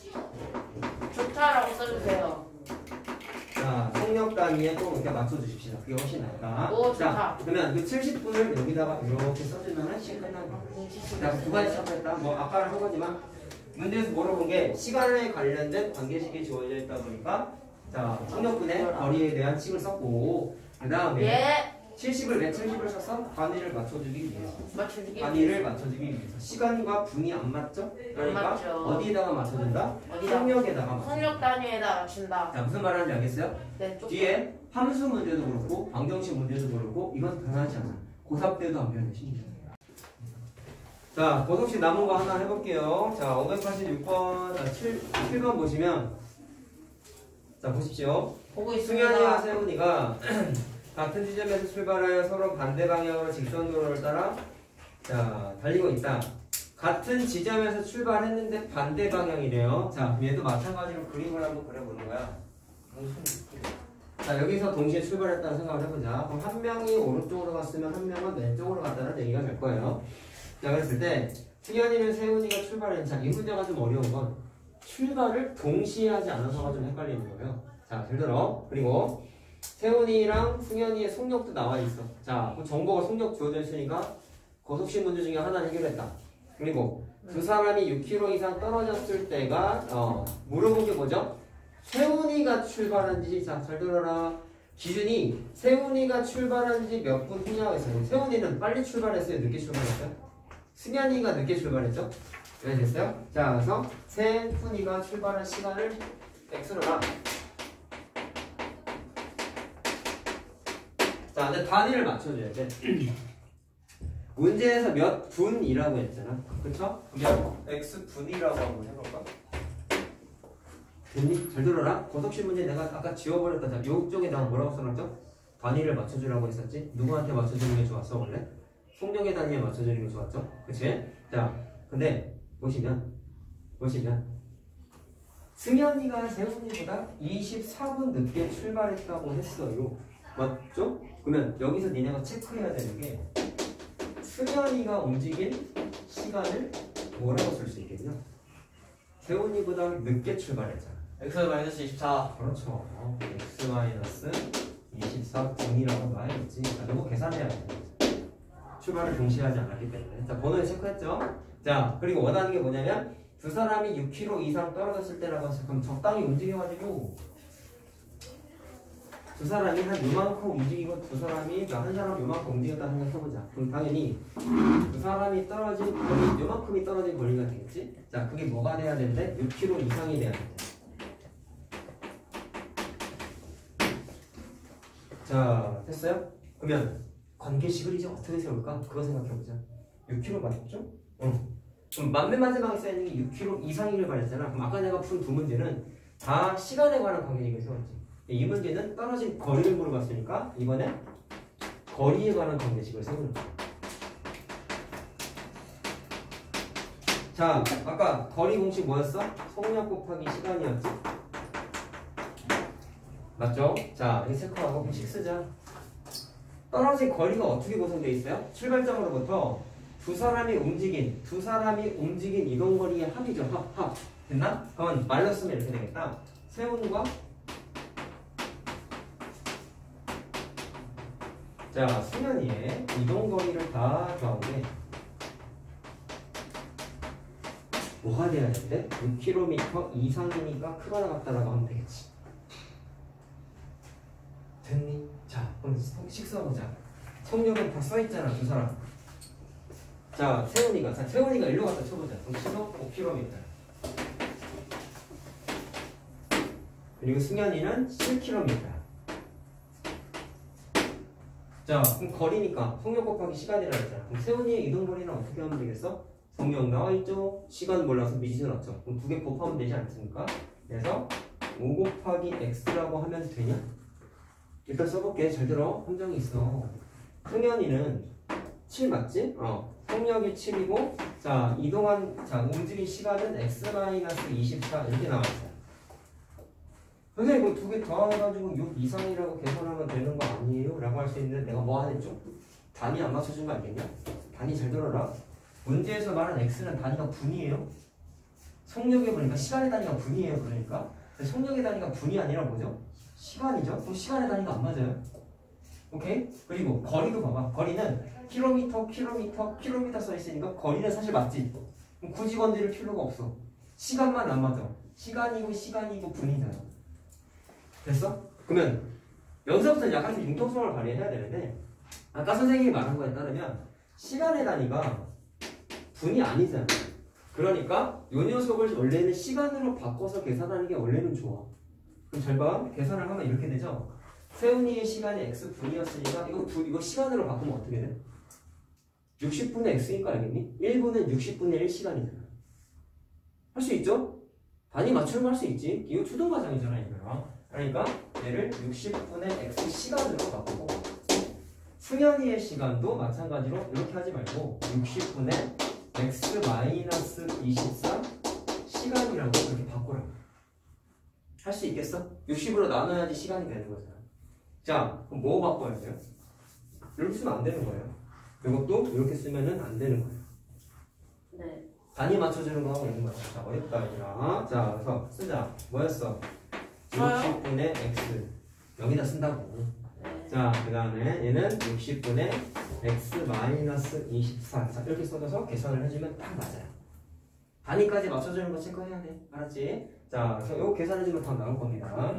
좋다라고 써주세요. 자, 속력 단위에 꼭 이렇게 맞춰주십시다. 그게 훨씬 낫다. 오, 자, 좋다. 그러면 그 칠십 분을 여기다가 이렇게 써주면 시간 끝나는 거예요. 자, 두 가지 찾았다. 뭐 아까랑 한 거지만 문제에서 물어본 게 시간에 관련된 관계식이 주어져 있다 보니까 자, 속력분의 거리에 대한 식을 썼고 그 다음에 예. 칠십을 왜 칠십을 썼어? 단위를 맞춰주기 위해서. 맞춰주기. 단위를 맞춰주기 위해서. 시간과 분이 안 맞죠? 그러니까 안 맞죠. 어디에다가 맞춰준다? 어디다? 속력에다가 맞춰. 속력 단위에다 맞춘다. 자, 무슨 말하는지 알겠어요? 네. 조금. 뒤에 함수 문제도 그렇고 방정식 문제도 그렇고 이건 변하지 않아. 고사 때도 안 변해. 심지어. 자, 고속식 남은 거 하나 해볼게요. 자, 오백팔십육 번, 아, 칠, 칠 번 보시면 자, 보십시오. 보고 승현이와 있습니다. 세훈이가 같은 지점에서 출발하여 서로 반대 방향으로 직선 도로를 따라 자, 달리고 있다. 같은 지점에서 출발했는데 반대 방향이래요. 자, 얘도 마찬가지로 그림을 한번 그려보는 거야. 자, 여기서 동시에 출발했다는 생각을 해보자. 그럼 한 명이 오른쪽으로 갔으면 한 명은 왼쪽으로 갔다는 얘기가 될 거예요. 자, 그랬을 때 승현이는 세훈이가 출발했는 자, 이 문제가 좀 어려운 건 출발을 동시에 하지 않아서가 좀 헷갈리는 거예요. 자, 잘 들어. 그리고 세훈이랑 승현이의 속력도 나와 있어. 자, 그럼 정보가 속력 주어져 있으니까 거속식 문제 중에 하나를 해결했다. 그리고 두 사람이 육 킬로미터 이상 떨어졌을 때가 어, 물어본 게 뭐죠? 세훈이가 출발한 지, 자, 잘 들어라. 기준이 세훈이가 출발한 지 몇 분 후냐고 했어요. 세훈이는 빨리 출발했어요? 늦게 출발했어요? 승현이가 늦게 출발했죠? 왜 됐어요? 자, 그래서 세훈이가 출발한 시간을 x로 놔. 자, 근데 단위를 맞춰줘야 돼. 문제에서 몇 분이라고 했잖아. 그쵸? 그냥 x분이라고 한번 해볼까? 됐니? 잘 들어라. 고속식 문제 내가 아까 지워버렸다. 자, 요쪽에 내가 뭐라고 써놨죠? 단위를 맞춰주라고 했었지? 누구한테 맞춰주는 게 좋았어, 원래? 속력의 단위에 맞춰주는 게 좋았죠? 그치? 자, 근데 보시면, 보시면, 승현이가 세훈이보다 이십사 분 늦게 출발했다고 했어요. 맞죠? 그러면 여기서 니네가 체크해야 되는 게 승현이가 움직인 시간을 뭐라고 쓸 수 있겠냐? 세훈이보다 늦게 출발했잖아. x 마이너스 이십사. 그렇죠. x 마이너스 이십사 분이라고 놔야겠지. 자, 이거 계산해야 돼. 출발을 동시에 하지 않았기 때문에. 자, 번호에 체크했죠? 자, 그리고 원하는 게 뭐냐면 두 사람이 육 킬로미터 이상 떨어졌을 때라고 해서 그럼 적당히 움직여가지고 두 사람이 한 요만큼 움직이고 두 사람이 한 사람 요만큼 움직였다 생각해보자. 그럼 당연히 두 사람이 떨어진 거리 요만큼이 떨어진 거리가 되겠지? 자, 그게 뭐가 돼야 되는데? 육 킬로미터 이상이 돼야 된대. 자, 됐어요? 그러면 관계식을 이제 어떻게 세울까? 그거 생각해보자. 육 킬로미터 맞죠? 어. 그럼 만맨 마지막에 써있는 게 육 킬로미터 이상이길 말했잖아. 그럼 아까 내가 푼 두 문제는 다 시간에 관한 관계식을 세웠지. 이 문제는 떨어진 거리를 물어봤으니까 이번엔 거리에 관한 관계식을 세우는 거야. 자, 아까 거리 공식 뭐였어? 속력 곱하기 시간이었지? 맞죠? 자, 이 체크하고 공식 쓰자. 떨어진 거리가 어떻게 구성되어 있어요? 출발점으로부터 두 사람이 움직인, 두 사람이 움직인 이동 거리의 합이죠. 합, 합. 됐나? 그러면 말로 쓰면 이렇게 되겠다. 세훈과 자, 승현이의 이동 거리를 다 더하게 뭐가 돼야 되는데? 육 킬로미터 이상이니까 크거나 같다라고 하면 되겠지. 됐니? 자, 그럼 식수해보자. 속력은 다 써있잖아, 두 사람. 자, 세훈이가, 자, 세훈이가 일로 갔다 쳐보자. 그럼 시속 오 킬로미터. 그리고 승현이는 칠 킬로미터. 자, 그럼 거리니까 속력 곱하기 시간이라고 했잖아. 그럼 세훈이의 이동 거리는 어떻게 하면 되겠어? 속력 나와있죠? 시간 몰라서 미지수 넣었죠. 그럼 두 개 곱하면 되지 않습니까? 그래서 오 곱하기 x라고 하면 되냐? 일단 써볼게. 잘 들어. 함정이 있어. 승현이는 칠 맞지? 어. 속력이 칠이고, 자, 이동한, 자, 움직인 시간은 x 마이너스 이십사 이렇게 나와있어요. 선생님, 이거 두 개 더해가지고 육 이상이라고 계산하면 되는 거 아니에요? 라고 할 수 있는데 내가 뭐 하랬죠? 단위 안 맞춰준 거 알겠냐? 단위 잘 들어라. 문제에서 말한 x는 단위가 분이에요. 속력에 보니까 시간의 단위가 분이에요. 그러니까 속력의 단위가 분이 아니라 뭐죠? 시간이죠? 그럼 시간의 단위가 안 맞아요. 오케이? 그리고 거리도 봐봐. 거리는 킬로미터, 킬로미터, 킬로미터 써있으니까 거리는 사실 맞지? 그럼 굳이 건드릴 필요가 없어. 시간만 안 맞아. 시간이고 시간이고 분이잖아. 됐어? 그러면 여기서부터 약간 좀 융통성을 발휘해야 되는데 아까 선생님이 말한 거에 따르면 시간의 단위가 분이 아니잖아. 그러니까 요 녀석을 원래는 시간으로 바꿔서 계산하는 게 원래는 좋아. 그럼 잘 봐. 계산을 하면 이렇게 되죠. 세훈이의 시간이 x분이었으니까 이거, 두, 이거 시간으로 바꾸면 어떻게 돼? 육십 분의 x니까 알겠니? 일 분은 육십 분의 일 시간이잖아. 할 수 있죠? 단위 맞추는 거 할 수 있지. 이거 초등과정이잖아 이거랑. 그러니까 얘를 육십 분의 x 시간으로 바꾸고 승현이의 시간도 마찬가지로 이렇게 하지 말고 육십 분의 x 마이너스 이십사 시간이라고 그렇게 바꾸라고. 할 수 있겠어? 육십으로 나눠야지 시간이 되는 거잖아. 자, 그럼 뭐 바꿔야 돼요? 이렇게 쓰면 안 되는 거예요. 이것도 이렇게 쓰면은 안 되는 거예요. 네. 단위 맞춰주는 거 하고 있는 거야. 자, 어렵다 아니라. 자, 그래서 쓰자. 뭐였어? 저요? 육십 분의 x 여기다 쓴다고. 네. 자, 그 다음에 얘는 육십 분의 x 마이너스 이십사. 자, 이렇게 써줘서 계산을 해주면 딱 맞아요. 단위까지 맞춰주는 거 체크해야 돼. 알았지? 자, 그래서 이거 계산해주면 다 나올 겁니다.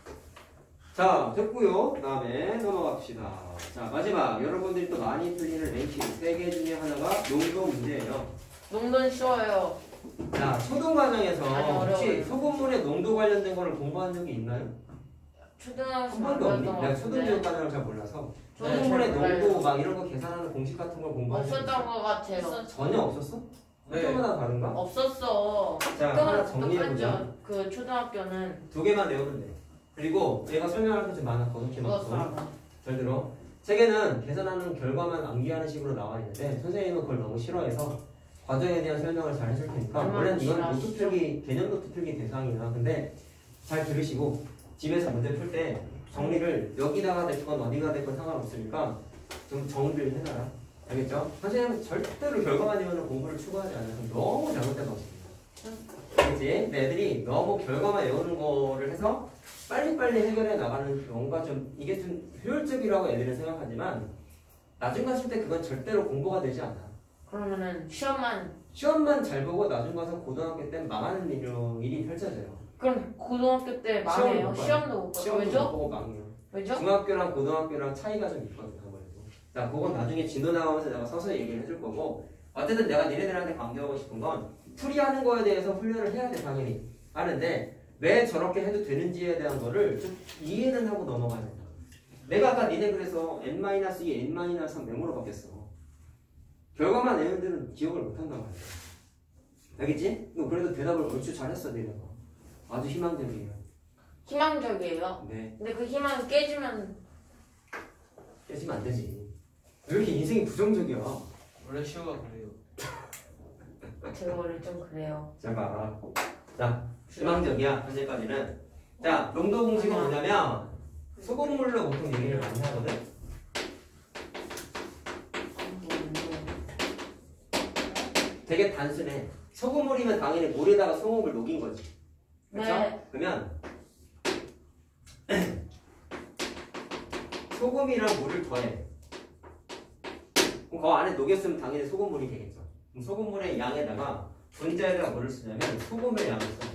자, 됐고요. 그 다음에 넘어갑시다. 자, 마지막. 여러분들이 또 많이 틀리는 랭킹 세 개 중에 하나가 농도 문제예요. 농도는 쉬워요. 자, 초등 과정에서 아니, 혹시 어려워요. 소금물의 농도 관련된 거를 공부한 적이 있나요? 초등학생 한 번도 없니? 내가 초등교육 과정을 잘 몰라서 저도 소금물의 잘 몰라요. 농도 막 이런 거 계산하는 공식 같은 걸 공부한 적 없었던 것 같아요. 있었- 전혀 없었어? 네. 학교마다 다른가? 없었어. 자, 하나 학교는 정리해보자. 똑같죠. 그 초등학교는 두 개만 외우면 돼. 그리고 얘가 설명할 게 좀 많았거든. 그거 기막고. 알아. 잘 들어. 책에는 계산하는 결과만 암기하는 식으로 나와 있는데 선생님은 그걸 너무 싫어해서 과정에 대한 설명을 잘 해줄 테니까 얼마나 원래는 이건 싫어하시죠? 노트 필기, 개념 노트 필기 대상이야. 근데 잘 들으시고 집에서 문제 풀 때 정리를 여기다가 됐건 어디가 됐건 상관없으니까 좀 정리를 해놔라. 알겠죠? 선생님은 절대로 결과만 외우는 공부를 추구하지 않아서 너무 잘못된 방식입니다. 알겠지? 근데 애들이 너무 결과만 외우는 거를 해서 빨리빨리 해결해 나가는 경우가 좀 이게 좀 효율적이라고 애들은 생각하지만 나중 갔을 때 그건 절대로 공부가 되지 않아. 그러면은 시험만 시험만 잘 보고 나중 가서 고등학교 때 망하는 일로, 일이 펼쳐져요. 그럼 고등학교 때 시험을 망해요. 못 봐요. 시험도 못 봐요. 시험도 못 왜죠? 보고 망해요. 왜죠? 중학교랑 고등학교랑 차이가 좀 있거든요. 아무래도. 자, 그건 나중에 진도 나오면서 내가 서서히 얘기를 해줄 거고 어쨌든 내가 니네들한테 강조하고 싶은 건 풀이하는 거에 대해서 훈련을 해야 돼 당연히. 하는데 왜 저렇게 해도 되는지에 대한 거를 좀 이해는 하고 넘어가야 된다. 내가 아까 니네 그래서 엔 마이너스 이, 엔 마이너스 삼 맹으로 바뀌었어. 결과만 내는 데는 기억을 못한단 말이야. 알겠지? 너 그래도 대답을 얼추 잘했어, 니네가. 아주 희망적이에요. 희망적이에요. 네. 근데 그 희망이 깨지면 깨지면 안 되지. 왜 이렇게 인생이 부정적이야? 원래 시우가 그래요. 제가 원래 좀 그래요. 잘 봐. 자, 희망적이야, 현재까지는. 자, 농도 공식은 뭐냐면, 소금물로 보통 얘기를 많이 하거든? 되게 단순해. 소금물이면 당연히 물에다가 소금을 녹인 거지. 그렇죠? 네. 그러면, 소금이랑 물을 더해. 그럼 그 안에 녹였으면 당연히 소금물이 되겠죠. 그럼 소금물의 양에다가 분자에다가 뭐를 쓰냐면 소금의 양을 써.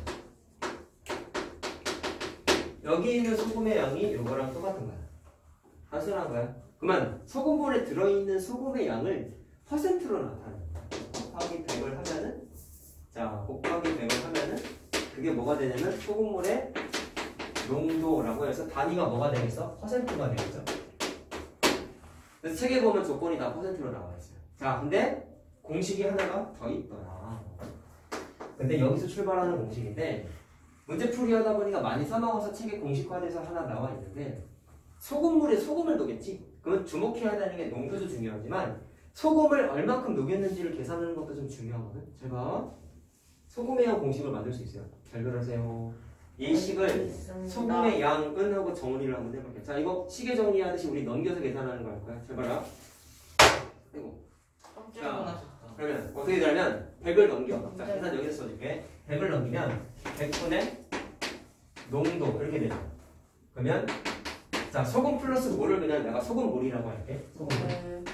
여기 있는 소금의 양이 이거랑 똑같은 거야. 단순한 거야. 그러면 소금물에 들어있는 소금의 양을 퍼센트로 나타내는 거야. 곱하기 백을 하면은 자 곱하기 백을 하면은 그게 뭐가 되냐면 소금물의 농도라고 해서 단위가 뭐가 되겠어? 퍼센트가 되겠죠. 그래서 책에 보면 조건이 다 퍼센트로 나와 있어요. 자, 근데 공식이 하나가 더 있더라. 근데 여기서 출발하는 공식인데 문제 풀이 하다 보니까 많이 써먹어서 책에 공식화돼서 하나 나와 있는데 소금물에 소금을 녹였지? 그건 주목해야 되는 게 농도도 중요하지만 소금을 얼마큼 녹였는지를 계산하는 것도 좀 중요하거든. 잘 봐. 소금의 양 공식을 만들 수 있어요. 잘 들으세요. 이 식을 소금의 양은 하고 정리를 한번 해볼게요. 자, 이거 시계 정리하듯이 우리 넘겨서 계산하는 거 할 거야. 잘 봐라. 그리고 깜짝 자, 하셨다. 그러면 어떻게 되냐면 백을 넘겨. 자, 네. 계산 여기서 써줄게. 백을 넘기면 백분의 농도 이렇게 되죠. 그러면 자, 소금 플러스 물을 그냥 내가 소금물이라고 할게. 소금물. 네.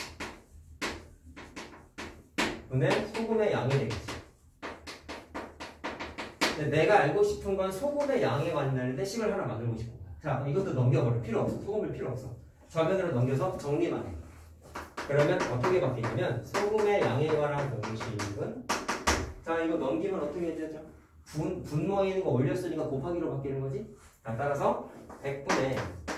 분의 소금의 양이 되겠지. 근데 내가 알고 싶은 건 소금의 양에 관련된 식을 하나 만들고 싶은 거야. 자, 이것도 넘겨버려. 필요 없어. 소금을 필요 없어. 좌변으로 넘겨서 정리만 해. 그러면 어떻게 바뀌냐면 소금의 양에 관한 공식은 자, 이거 넘기면 어떻게 되죠? 분, 분모에 있는 거 올렸으니까 곱하기로 바뀌는 거지? 자, 따라서 백분의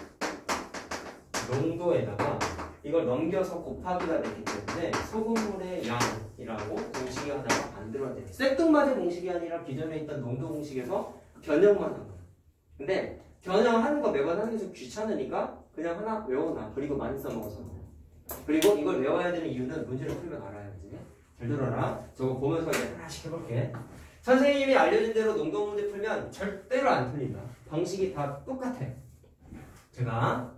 농도에다가 이걸 넘겨서 곱하기가 됐기 때문에 소금물의 양이라고 공식이 하나가 만들어져요. 생뚱맞은 공식이 아니라 기존에 있던 농도 공식에서 변형만 한 거예요. 근데 변형하는 거 매번 하는 게 좀 귀찮으니까 그냥 하나 외워놔. 그리고 많이 써먹어서. 그리고 이걸 외워야 되는 이유는 문제를 풀면 알아야지. 잘 들어라. 저거 보면서 이제 하나씩 해볼게. 선생님이 알려준 대로 농도 문제 풀면 절대로 안 틀린다. 방식이 다 똑같아. 제가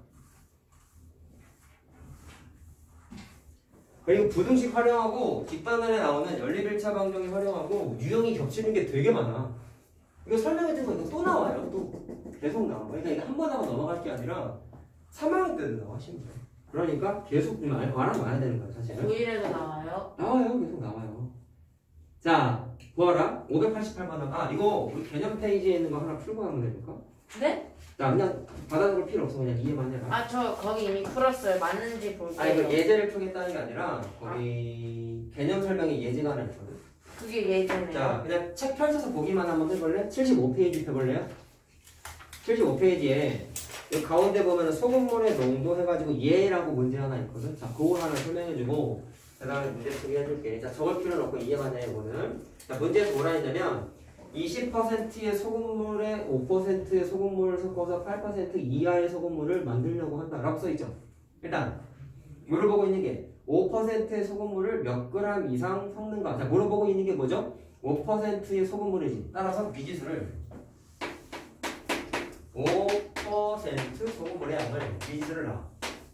그리고 부등식 활용하고 뒷단원에 나오는 연립일차 방정이 활용하고 유형이 겹치는 게 되게 많아. 이거 설명해준 거 이거 또 나와요. 또 계속 나와. 그러니까 이거 한 번 하고 넘어갈 게 아니라 삼 학년 때도 나와 심지어. 그러니까 계속 알, 알아놔야 되는 거야 사실은. 고일에도 나와요? 나와요. 계속 나와요. 자 뭐하라? 오백팔십팔 번 아 이거 우리 개념 페이지에 있는 거 하나 풀고 하면 됩니까? 네? 자 그냥 받아볼 필요 없어. 그냥 이해만 해라. 아 저 거기 이미 풀었어요. 맞는지 볼게요. 아 이거 예제를 풀겠다는 게 아니라 거기 개념 설명에 예제가 하나 있거든. 그게 예전에요. 자 그냥 책 펼쳐서 보기만 한번 해볼래? 칠십오 페이지 펴볼래요? 칠십오 페이지에 여기 가운데 보면 소금물의 농도 해가지고 예라고 문제 하나 있거든. 자 그거 하나 설명해주고 그 다음에 문제 풀이 해줄게. 자 적을 필요는 없고 이해만 해 이거는. 자 문제에서 뭐라 했냐면 이십 퍼센트의 소금물에 오 퍼센트의 소금물을 섞어서 팔 퍼센트 이하의 소금물을 만들려고 한다 라고 써있죠. 일단 물어보고 있는 게 오 퍼센트의 소금물을 몇 그램 이상 섞는가. 자 물어보고 있는 게 뭐죠? 오 퍼센트의 소금물이지. 따라서 미지수를 오 퍼센트 소금물의 양을 미지수를 놔.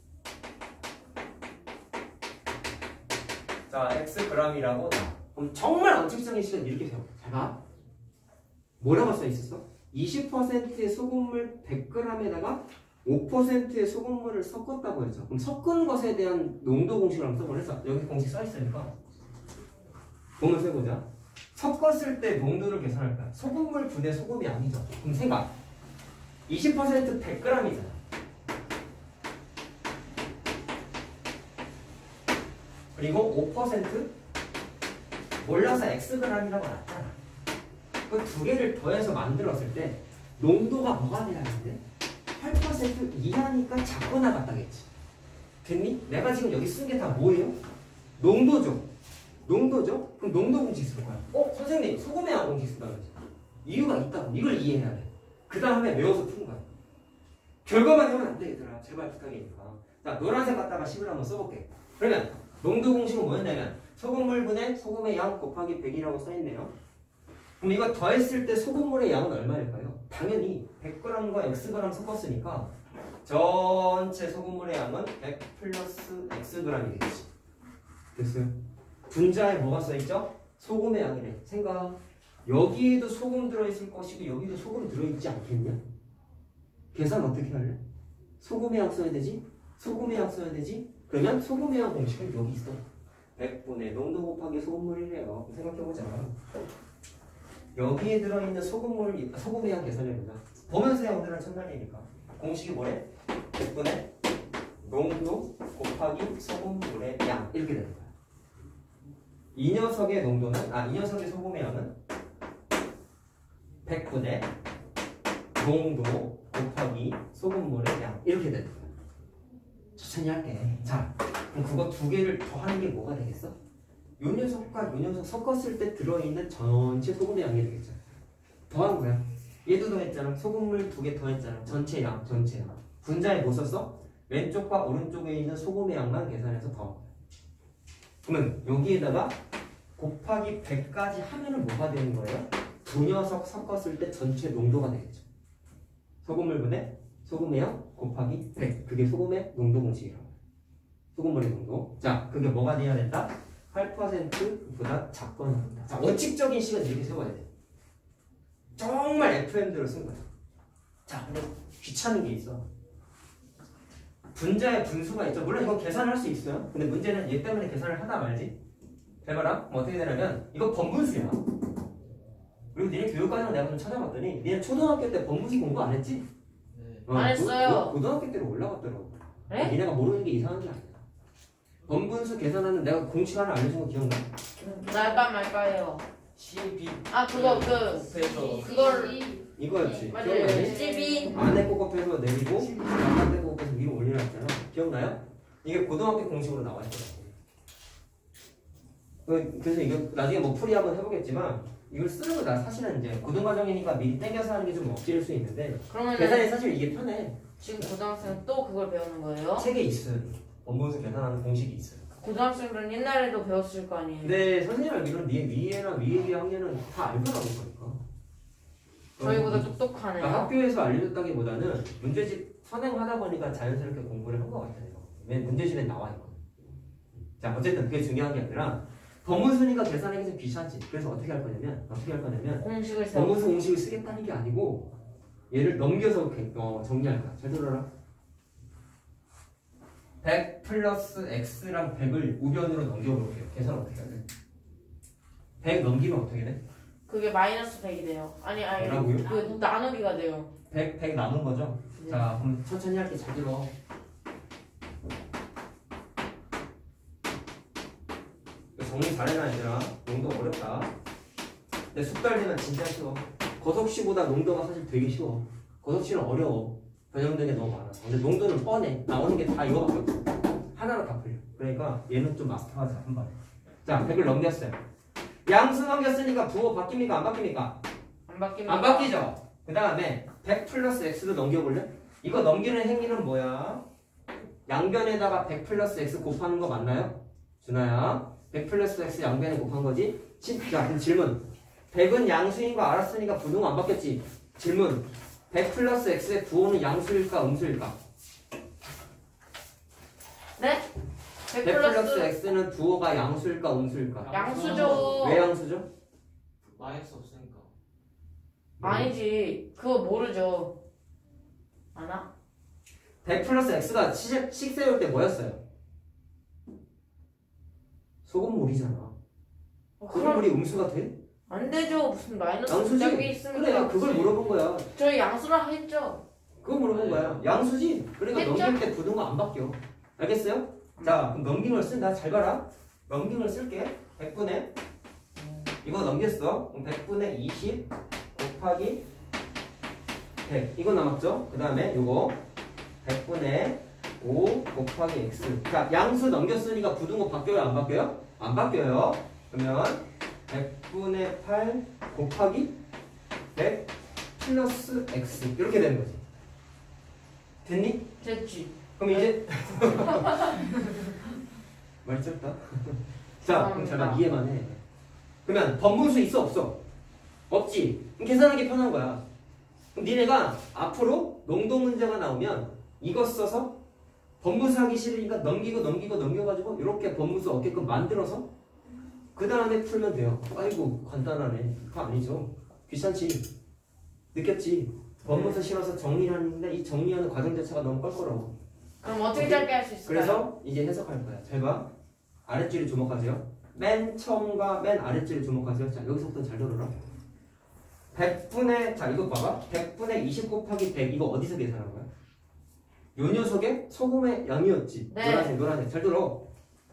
자 x g이라고 놔. 그럼 정말 원칙적인 식은 이렇게 세워. 잘 봐. 뭐라고 써 있었어? 이십 퍼센트의 소금물 백 그램에다가 오 퍼센트의 소금물을 섞었다고 했죠. 그럼 섞은 것에 대한 농도 공식을 한번 써보자. 여기 공식 써 있으니까 보면서 해보자. 섞었을 때 농도를 계산할 거야. 소금물 분의 소금이 아니죠. 그럼 생각. 이십 퍼센트 백 그램이잖아. 그리고 오 퍼센트 몰라서 x g이라고 놨잖아. 그 두 개를 더해서 만들었을 때 농도가 뭐가 돼야 하는데? 팔 퍼센트 이하니까 작거나 같다겠지. 됐니? 내가 지금 여기 쓴 게 다 뭐예요? 농도죠. 농도죠? 그럼 농도 공식 쓸 거야. 어? 선생님 소금의 양 공식 쓴다고 했지. 이유가 있다고. 이걸 이해해야 돼. 그 다음에 외워서 푸는 거야. 결과만 하면 안 돼 얘들아. 제발 부탁이니까. 자 노란색 갖다가 십을 한번 써볼게. 그러면 농도 공식은 뭐였냐면 소금물 분의 소금의 양 곱하기 백이라고 써있네요. 그럼 이거 더했을 때 소금물의 양은 얼마일까요? 당연히 백 그램과 엑스 그램 섞었으니까 전체 소금물의 양은 백 플러스 엑스 그램이겠지. 됐어요? 분자에 뭐가 써있죠? 소금의 양이래. 생각. 여기에도 소금 들어있을 것이고 여기도 소금 들어있지 않겠냐? 계산 어떻게 할래? 소금의 양 써야 되지? 소금의 양 써야 되지? 그러면 소금의 양 공식은 여기 있어. 백분의 농도 곱하기 소금물이래요. 생각해보자. 여기에 들어있는 소금물을 소금의 양 계산해보자. 보면서 양들은 첫날이니까 공식이 뭐래? 백분의 농도 곱하기 소금물의 양 이렇게 되는 거야. 이 녀석의 농도는 아 이 녀석의 소금의 양은 백분의 농도 곱하기 소금물의 양 이렇게 되는 거야. 천천히 할게. 자 그럼 그거 두 개를 더하는 게 뭐가 되겠어? 요 녀석과 요 녀석 섞었을 때 들어있는 전체 소금의 양이 되겠죠. 더한 거야. 얘도 더했잖아. 소금물 두 개 더했잖아. 전체 양, 전체 양. 분자에 뭐 썼어? 왼쪽과 오른쪽에 있는 소금의 양만 계산해서 더한 거야. 그러면 여기에다가 곱하기 백까지 하면은 뭐가 되는 거예요? 두 녀석 섞었을 때 전체 농도가 되겠죠. 소금물 분의 소금의 양 곱하기 백. 그게 소금의 농도 공식이라고. 소금물의 농도. 자, 그게 뭐가 돼야 된다? 팔 퍼센트보다 작거나 한다. 자, 원칙적인 식은 이렇게 세워야 돼. 정말 에프엠대로 쓴 거야. 자, 근데 귀찮은 게 있어. 분자의 분수가 있죠. 물론 이건 계산할 수 있어요. 근데 문제는 얘 때문에 계산을 하다 말지. 해봐라. 뭐 어떻게 되냐면 이거 번분수야. 그리고 니네 교육과정 내가 좀 찾아봤더니 니네 초등학교 때 번분수 공부 안 했지? 네. 어, 안 했어요. 고, 고등학교 때로 올라갔더라고. 네? 니네가 모르는 게 이상한 게 아니야. 번분수 계산하는 내가 공식 하나 알려준 거 기억나? 날까 말까요? 십이 아 그거 그 곱해서 그걸 이거였지. 맞아요. 기억나니? 십이 안에 곱해서 내리고 바깥에 곱해서 위로 올리라 했잖아. 기억나요? 이게 고등학교 공식으로 나와 있더라고. 그래서 이거 나중에 뭐 풀이 한번 해보겠지만 이걸 쓰는 거다. 사실은 이제 고등과정이니까 미리 땡겨서 하는 게 좀 억지일 수 있는데 그러면 계산이 사실 이게 편해. 지금 고등학생 또 그걸 배우는 거예요? 책에 있어요. 원본수 계산하는 공식이 있어요. 고등학생들은 옛날에도 배웠을 거 아니에요? 근데 선생님 알기로는 네 위에나 위에 위에 학년은 다 알고 나올 거니까. 저희보다 어, 똑똑하네요. 그러니까 학교에서 알려줬다기보다는 문제집 선행하다 보니까 자연스럽게 공부를 한 것 같아요. 왜냐면 문제집에 나와 있거든. 자 어쨌든 그게 중요한 게 아니라 번분수니까 계산하기 좀 귀찮지. 그래서 어떻게 할 거냐면 어떻게 할 거냐면 공식을 세워. 번분수 공식을 쓰겠다는 게 아니고 얘를 넘겨서 이렇게 어, 정리할 거야. 잘 들어라. 백 플러스 x랑 백을 우변으로 넘겨볼게요. 계산 어떻게 해야 돼? 백 넘기면 어떻게 돼? 그게 마이너스 백이 돼요. 아니 아니 뭐라고요? 그 나누기가 돼요. 백, 백 남은 거죠? 네. 자, 그럼 천천히 할게. 잘 들어. 정리 잘해놔, 얘들아. 농도 어렵다. 근데 숙달되면 진짜 쉬워. 거석시보다 농도가 사실 되게 쉬워. 거석시는 어려워. 변형된 게 너무 많아. 근데 농도는 뻔해. 나오는 게 다 이거밖에 없어. 하나로 다 풀려. 그러니까 얘는 좀 마스터하자, 한 번에. 자, 백을 넘겼어요. 양수 넘겼으니까 부호 바뀝니까? 안 바뀝니까? 안 바뀝니다. 안 바뀌죠? 그 다음에 백 플러스 x도 넘겨볼래? 이거 넘기는 행위는 뭐야? 양변에다가 백 플러스 x 곱하는 거 맞나요? 준아야, 백 플러스 x 양변에 곱한 거지? 자, 그럼 질문. 백은 양수인 거 알았으니까 부등호 안 바뀌었지? 질문. 백 플러스 x의 부호는 양수일까 음수일까? 네? 백 백 플러스 플러스 x는 부호가 양수일까 음수일까? 양수죠. 왜 양수죠? 마이너스 없으니까. 아니지. 그거 모르죠. 아나? 백 플러스 x가 식, 식 세울 때 뭐였어요? 소금물이잖아. 어, 그럼 소금물이 음수가 돼? 안 되죠. 무슨 마이너스 양수지? 짝이 있으면 그래, 그걸 물어본 거야. 저희 양수라 했죠. 그거 물어본 거야. 양수지? 그러니까 했죠? 넘길 때 부등호 안 바뀌어. 알겠어요? 자, 그럼 넘김을 쓴다. 잘 봐라. 넘김을 쓸게. 백분의 이거 넘겼어. 그럼 백분의 이십 곱하기 백. 이거 남았죠? 그 다음에 요거 백분의 오 곱하기 x. 자, 양수 넘겼으니까 부등호 바뀌어요? 안 바뀌어요? 안 바뀌어요. 그러면 백분의 팔 곱하기 백 플러스 x. 이렇게 되는 거지. 됐니? 됐지. 그럼 이제 말 짧다. 자, 그럼 잠깐 이해만 해. 그러면 번분수 있어 없어? 없지. 그럼 계산하기 편한 거야. 그럼 니네가 앞으로 농도 문제가 나오면 이거 써서 번분수 하기 싫으니까 넘기고 넘기고 넘겨가지고 이렇게 번분수 얻게끔 만들어서 그 다음에 풀면 돼요. 아이고 간단하네. 그거 아니죠. 귀찮지. 느꼈지. 번분수 실어서 정리하는데 이 정리하는 과정 자체가 너무 껄끄러워. 그럼 어떻게 짧게 할 수 있을까요? 그래서 이제 해석할 거야. 잘 봐. 아랫줄에 주목하세요. 맨 처음과 맨 아랫줄에 주목하세요. 자, 여기서부터 잘 들어라. 백분의, 자, 이거 봐봐. 백분의 이십 곱하기 백. 이거 어디서 계산한 거야? 요 녀석의 소금의 양이었지. 네. 노란색, 노란색. 잘 들어.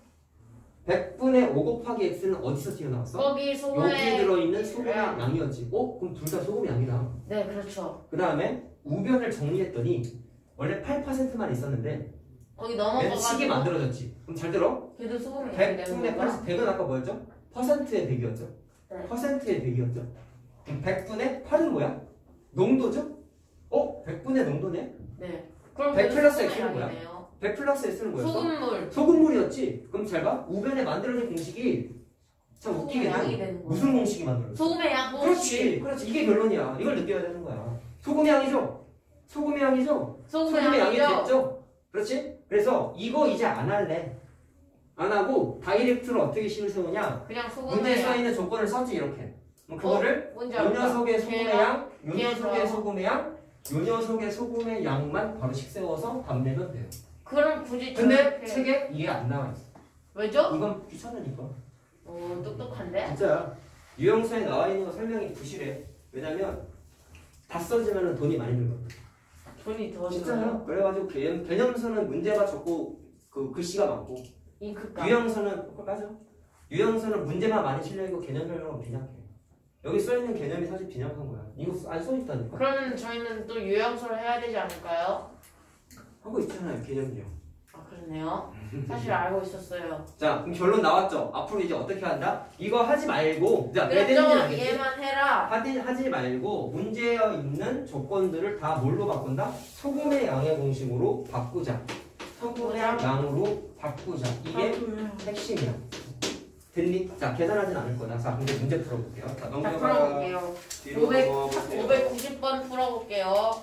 백분의 오 곱하기 x는 어디서 튀어나왔어? 거기 여기 소금에 들어있는 소금의 양. 양이었지. 어? 그럼 둘 다 소금의 양이다. 네, 그렇죠. 그 다음에 우변을 정리했더니 원래 팔 퍼센트만 있었는데 거기 식이 넘어가가지고 만들어졌지. 그럼 잘 들어. 걔도 소금이 되는 백분의 거야. 팔, 백은 아까 뭐였죠? 퍼센트의 백이었죠? 네. 퍼센트의 백이었죠? 그럼 백분의 팔은 뭐야? 농도죠? 어? 백분의 농도네? 네. 그럼 백 걔도 플러스 소금의 X는 뭐야? 양이네요. 백 플러스 S는 뭐였어? 소금물. 소금물이었지? 그럼 잘 봐. 우변에 만들어진 공식이 참 소금의 웃기게 양이 돼. 되는 거야. 무슨 공식이 만들어졌어? 소금의 양. 그렇지. 그렇지. 이게 결론이야. 이걸 느껴야 되는 거야. 소금의 양이죠? 소금의 양이죠? 소금의 소금의 양이 양이죠. 됐죠? 그렇지? 그래서 이거 이제 안 할래. 안 하고 다이렉트로 어떻게 식을 세우냐? 그냥 소금의 문제에 양. 써있는 조건을 썼지 이렇게. 그럼 그거를 뭔지 요 알까? 녀석의 소금의 걔랑 양, 요 녀석의 걔랑 소금의 양, 요 녀석의 소금의 양만 바로 식 세워서 답 내면 돼요. 그럼 굳이 근데 저렇게 책에 이게 안 나와 있어. 왜죠? 이건 귀찮으니까. 어, 똑똑한데? 진짜 유형서에 나와 있는 거 설명이 부실해. 왜냐면 다 써지면 돈이 많이 들거든. 돈이 더 진짜요? 그래가지고 개념, 개념서는 문제가 적고 그 글씨가 많고 잉크가. 유형서는 그거 빠져. 유형서는 문제만 많이 실려있고 개념 설명은 빈약해. 여기 써있는 개념이 사실 빈약한 거야. 이거 안 써있다니까. 그러면 저희는 또 유형서를 해야 되지 않을까요? 하고 있잖아요, 개념이요. 아, 그렇네요. 사실 알고 있었어요. 자, 그럼 결론 나왔죠? 앞으로 이제 어떻게 한다? 이거 하지 말고, 자, 왜 그럼 되는지 좀 알겠지? 이해만 해라. 하지, 하지 말고 문제에 있는 조건들을 다 뭘로 바꾼다? 소금의 양의 공식으로 바꾸자. 소금의 양으로 바꾸자. 이게 핵심이야. 됐니? 자, 계산하진 않을 거다. 자, 근데 문제 풀어볼게요. 자, 자, 넘겨가. 풀어볼게요. 뒤로 오백, 넘어가보세요. 오백구십 번 풀어볼게요.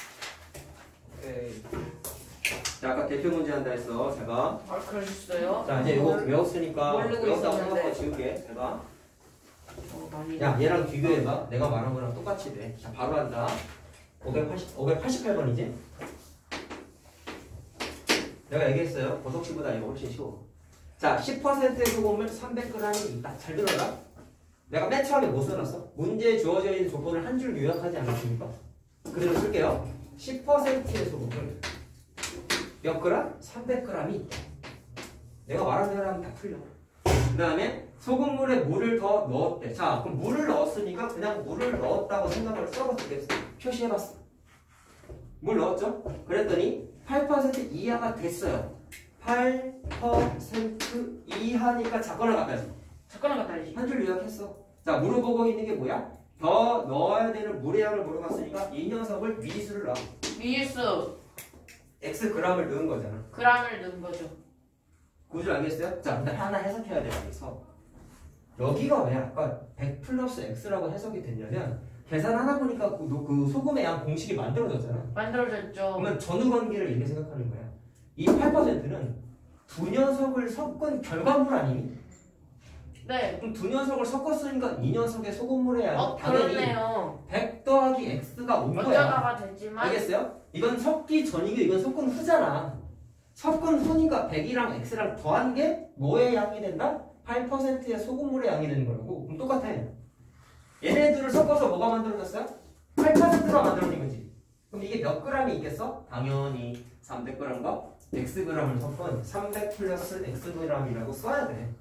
오케이. 자, 아까 대표 문제 한다 했어. 잘 봐. 아, 그러셨어요? 자, 이제 이거 외웠으니까 모르고 외웠다고 있었는데. 생각하고 지울게. 잘 봐. 어, 많이 야, 얘랑 비교해봐. 내가 말한 거랑 똑같이 돼. 자, 바로 한다. 오백팔십, 오백팔십팔 번이지? 내가 얘기했어요. 버섯치보다 이거 훨씬 쉬워. 자, 십 퍼센트의 소금을 삼백 그램이 있다. 잘 들어라. 내가 맨 처음에 뭐 써놨어? 문제에 주어져 있는 조건을 한 줄 요약하지 않았습니까? 그대로 쓸게요. 십 퍼센트의 소금을 몇 그램? 삼백 그램이 있다. 내가 말한 대로 하면 다 풀려. 그 다음에 소금물에 물을 더 넣었대. 자, 그럼 물을 넣었으니까 그냥 물을 넣었다고 생각을 써봤겠어. 표시해봤어. 물 넣었죠? 그랬더니 팔 퍼센트 이하가 됐어요. 팔 퍼센트 이하니까 작거나 같다지. 작거나 같다지. 한 줄 요약했어. 자, 물어보고 있는 게 뭐야? 더 넣어야 되는 물의 양을 물어봤으니까 이 녀석을 미지수를 넣어. 미지수 X g을 넣은 거잖아. g을 넣은 거죠. 구조 알겠어요? 자, 근데 하나 해석해야 돼. 여기서 여기가 왜 아까 백 플러스 X라고 해석이 됐냐면 계산하다 보니까 그, 그 소금의 양 공식이 만들어졌잖아. 만들어졌죠. 그러면 전후 관계를 이렇게 생각하는 거야. 이 팔 퍼센트는 두 녀석을 섞은 결과물 아니니? 네. 그럼 두 녀석을 섞었으니까 이 녀석의 소금물의 양이 어, 당연히 그렇네요. 백 더하기 X가 온 거야. 어쩌다가 됐지만 알겠어요? 이건 섞기 전이고 이건 섞은 후잖아. 섞은 후니까 백이랑 X랑 더한 게 뭐의 양이 된다? 팔 퍼센트의 소금물의 양이 되는 거라고. 그럼 똑같아. 얘네들을 섞어서 뭐가 만들어졌어요? 팔 퍼센트가 만들어진 거지. 그럼 이게 몇 그램이 있겠어? 당연히 삼백 그램과 X g을 섞은 삼백 플러스 X g이라고 써야 돼.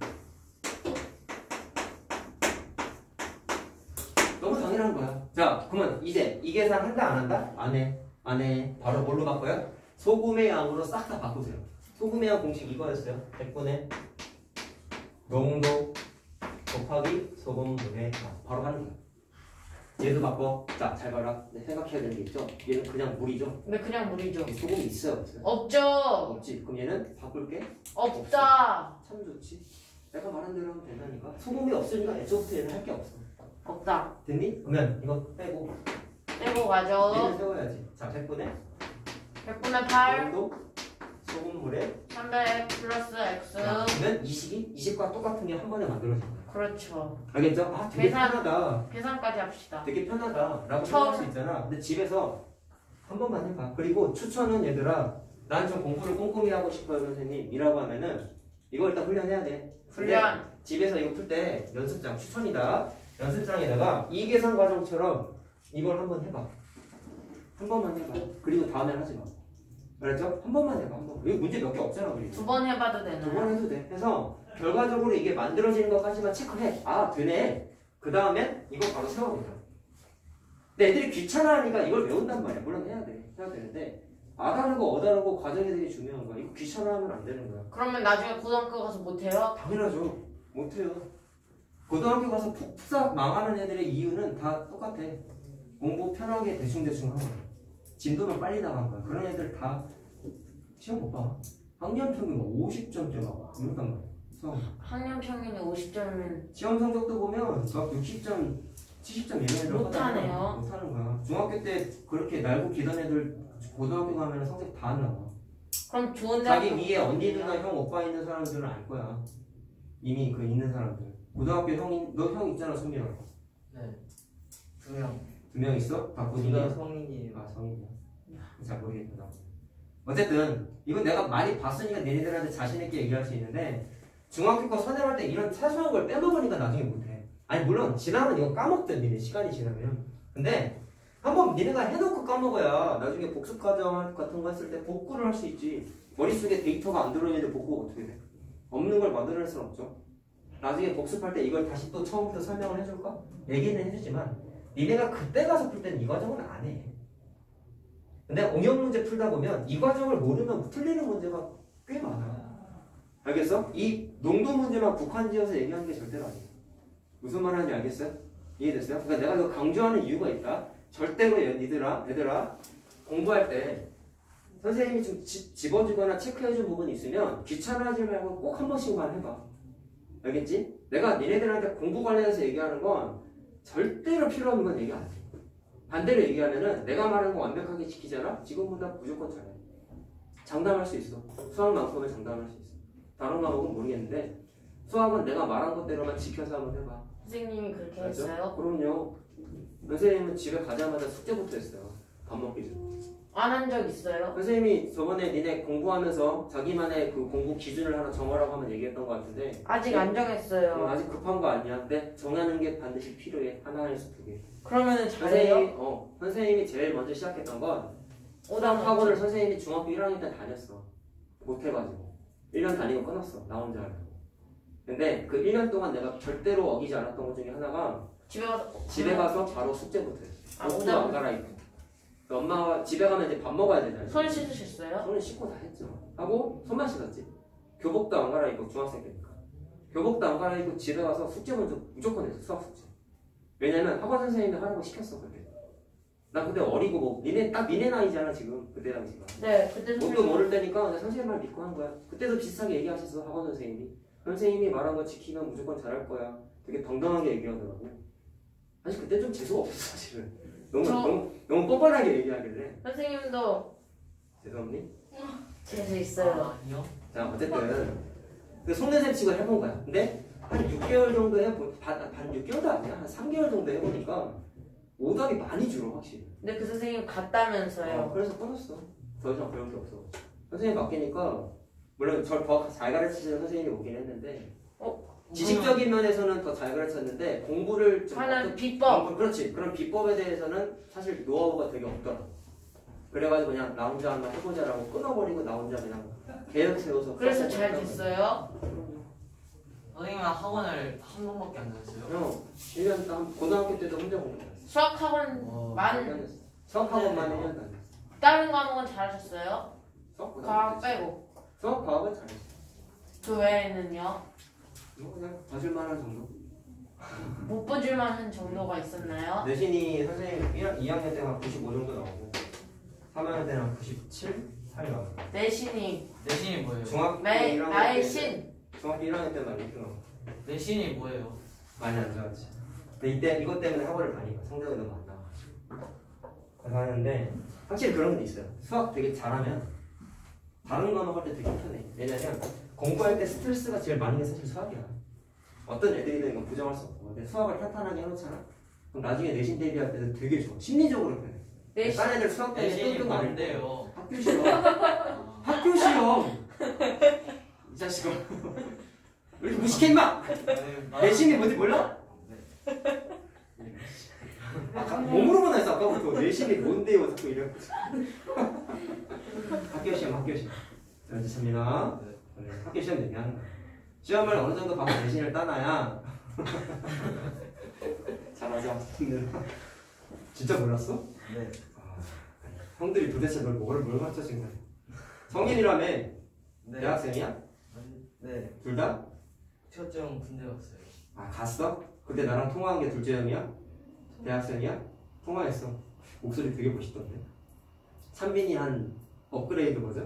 너무 당연한 거야. 자, 그러면 이제 이 계산 한다 안 한다? 안 해. 안 해. 바로 뭘로 바꿔요? 소금의 양으로 싹 다 바꾸세요. 소금의 양 공식 이거였어요. 백 분의 농도 곱하기 소금물의 양. 바로 하는 거야. 얘도 바꿔. 자, 잘 봐라. 네, 생각해야 되는 게 있죠. 얘는 그냥 물이죠. 근데 그냥 물이죠. 소금이 있어요, 없어요? 없죠. 없지. 그럼 얘는 바꿀게. 없다. 참 좋지. 내가 말한 대로 하면 된다니까. 소금이 없으니까 애초부터 얘는 할 게 없어. 없다. 됐니? 그러면 이거 빼고 빼고 가죠. 얘를 세워야지. 자, 백 분의 백 분의 팔 농도 소금물에 삼백 플러스 X. 야, 그러면 이십이? 이십과 똑같은 게 한 번에 만들어진 거야. 그렇죠. 알겠죠? 아, 되게 계산. 편하다. 계산까지 합시다. 되게 편하다. 라고 처음. 생각할 수 있잖아. 근데 집에서 한 번만 해봐. 그리고 추천은 얘들아, 난 좀 공부를 꼼꼼히 하고 싶어요, 선생님. 이라고 하면은 이거 일단 훈련해야 돼. 근데 훈련. 집에서 이거 풀 때 연습장 추천이다. 연습장에다가 이 계산 과정처럼 이걸 한번 해봐. 한 번만 해봐. 그리고 다음엔 하지 마. 알았죠? 한 번만 해봐. 한 번. 여기 문제 몇 개 없잖아, 그리고. 두 번 해봐도 두 번 되나요? 해도 돼. 해서 결과적으로 이게 만들어지는 것까지만 체크해. 아, 되네. 그 다음엔 이거 바로 세워보자. 근데 애들이 귀찮아하니까 이걸 외운단 말이야. 물론 해야 돼. 해야 되는데 아 다르고 어 다르고 과정이 되게 중요한 거야. 이거 귀찮아하면 안 되는 거야. 그러면 나중에 고등학교 가서 못해요? 당연하죠. 못해요. 고등학교 가서 푹푹 망하는 애들의 이유는 다 똑같아. 공부 편하게 대충대충 하는 거야. 진도는 빨리 나간 거야. 그런 애들 다 시험 못 봐. 학년 평균 오십 점대 막 이런단 말이야. 수학. 학년 평균이 오십 점이면 시험 성적도 보면 막 육십 점, 칠십 점 이런 애들 못하네요. 못하는 거야. 중학교 때 그렇게 날고 기던 애들 고등학교 가면 성적 다 안 나와. 그럼 좋은 자기 대학교 위에 언니, 누나, 형, 오빠 있는 사람들은 알 거야. 이미 그 있는 사람들. 고등학교 형이, 너 형 있잖아, 승민아. 네. 두 명. 두 명 있어? 다 둘 다 본인이야? 성인이에요. 아, 성인이야. 잘 모르겠구나. 어쨌든 이건 내가 많이 봤으니까 얘네들한테 자신있게 얘기할 수 있는데 중학교 거 선행할 때 이런 사소한 걸 빼먹으니까 나중에 못해. 아니 물론 지나면 이거 까먹든 니네 시간이 지나면. 근데 한번 니네가 해놓고 까먹어야 나중에 복습 과정 같은 거 했을 때 복구를 할 수 있지. 머릿속에 데이터가 안 들어있는데 복구가 어떻게 돼? 없는 걸 만들어낼 수는 없죠. 나중에 복습할 때 이걸 다시 또 처음부터 설명을 해줄까? 얘기는 해주지만 니네가 그때 가서 풀 때는 이 과정은 안 해. 근데 응용 문제 풀다 보면 이 과정을 모르면 풀리는 문제가 꽤 많아. 알겠어? 이 농도 문제만 국한지어서 얘기하는 게 절대로 아니야. 무슨 말 하는지 알겠어요? 이해됐어요? 그러니까 내가 이거 강조하는 이유가 있다. 절대로 얘들아, 얘들아 공부할 때 선생님이 좀 지, 집어주거나 체크해준 부분이 있으면 귀찮아하지 말고 꼭 한 번씩만 해봐. 알겠지? 내가 니네들한테 공부 관련해서 얘기하는 건 절대로 필요 없는 건 얘기 안 해. 반대로 얘기하면은 내가 말하는 거 완벽하게 지키잖아? 지금보다 무조건 잘해. 장담할 수 있어. 수학만큼은 장담할 수 있어. 다른 과목은 모르겠는데 수학은 내가 말한 것대로만 지켜서 한번 해봐. 선생님이 그렇게 알죠? 했어요? 그럼요. 선생님은 집에 가자마자 숙제부터 했어요. 밥 먹기 전에. 안 한 적 있어요? 선생님이 저번에 니네 공부하면서 자기만의 그 공부 기준을 하나 정하라고 하면 얘기했던 것 같은데 아직 안 어, 정했어요. 아직 급한 거 아니야. 근데 정하는 게 반드시 필요해. 하나에서 두 개. 그러면은 선생님이, 잘해요? 어, 선생님이 제일 먼저 시작했던 건 수학 오단 학원을 선생님이 중학교 일 학년 때 다녔어. 못해가지고 일 년 다니고 끊었어. 나 혼자 하려고. 근데 그 일 년 동안 내가 절대로 어기지 않았던 것 중에 하나가 집에 가서 집에 가서 바로 숙제부터 했어. 아, 옷도 오단- 안 갈아입고. 그 엄마가 집에 가면 이제 밥 먹어야 되잖아. 손 씻으셨어요? 손을 씻고 다 했죠. 하고 손만 씻었지. 교복도 안 갈아입고 중학생 때니까. 교복도 안 갈아입고 집에 가서 숙제 먼저 무조건 했어. 수학 숙제. 왜냐면 학원 선생님이 하라고 시켰어 그때. 나 그때 어리고 뭐 니네 딱 니네 나이잖아 지금 그때 당시가. 네, 그때 뭣도 선생님 모를 때니까 나 선생님 말 믿고 한 거야. 그때도 비슷하게 얘기하셨어 학원 선생님이. 선생님이 말한 거 지키면 무조건 잘할 거야. 되게 당당하게 얘기하더라고. 사실 그때 좀 재수가 없었어 사실은. 너무 저- 너무 너무 뻔뻔하게 얘기하길래. 선생님도 죄송합니? 재수 있어요. 아, 아니요. 자 어쨌든 그 속내샘 치고 해본 거야. 근데 한 육 개월 정도 해보 반 육 개월도 아니야 한 삼 개월 정도 해보니까 오답이 많이 줄어 확실히. 근데 그 선생님 갔다면서요. 어, 그래서 끊었어. 더 이상 배울 게 없어. 선생님 바뀌니까 물론 절 더 잘 가르치시는 선생님이 오긴 했는데 어? 지식적인 면에서는 더 잘 가르쳤는데 공부를 좀 하는 어떤- 비법. 어, 그렇지. 그런 비법에 대해서는 사실 노하우가 되게 없더라. 그래가지고 그냥 나 혼자 한번 해보자라고 끊어버리고 나 혼자 그냥 계획 세워서 그래서 수업을 잘 했다고. 됐어요? 선생님은 학원을 한 번밖에 안 다녔어요? 형, 일 년 딱 고등학교 때도 혼자 공부했어. 수학학원 와. 만 수학학원만 일 년 다녔어. 다른 과목은 잘하셨어요? 수학 과학 빼고. 수학 과학은 잘했어. 그 외에는요? 뭐 그냥 봐줄만한 정도. 못 봐줄만 한 정도가 있었나요? 내신이 선생님 이 학년 때는 한 구십오 정도 나오고 삼 학년 때는 한 구십칠, 팔 나오고. 내신이 내신이 뭐예요? 중학교 매, 일 학년 나의 때 신. 중학교 일 학년 때만 이렇게 나오고. 내신이 뭐예요? 많이 안 좋았지. 근데 이때 이것 때문에 학원을 가니까 성적이 너무 안 나와. 그래서 하는데 확실히 그런 게 있어요. 수학 되게 잘하면 다른 과목 할 때 되게 편해. 왜냐면 공부할 때 스트레스가 제일 많은 게 사실 수학이야. 어떤 애들이든 이건 부정할 수 없고. 근데 수학을 탄탄하게 해놓잖아. 그럼 나중에 내신 대비할 때도 되게 좋아. 심리적으로 편해. 내신. 딴 애들 수학 때문에 내신이 끙끙 앓을 때 뭔데요? 학교 시험. 아, 학교 시험. 이 자식아. 왜 이렇게 무식해 임마. 네, 내신이 뭔지 몰라? 네. 아까 몸으로만 했어 아까부터. 내신이 뭔데요 자꾸 이래. 학교 시험 학교 시험. 자 이제 참이나 네. 학교 시험 얘기하는 거야. 시험을 어느 정도 봐서 내신을 따놔야 잘하자. 진짜 몰랐어? 네. 아, 형들이 도대체 널 뭘, 뭘 가르쳐준 거야? 성인이라며? 네. 대학생이야? 네. 둘 다? 첫째 형 군대 갔어요. 아 갔어? 그때 나랑 통화한 게 둘째 형이야? 대학생이야? 통화했어. 목소리 되게 멋있던데. 찬빈이 한 업그레이드 버전?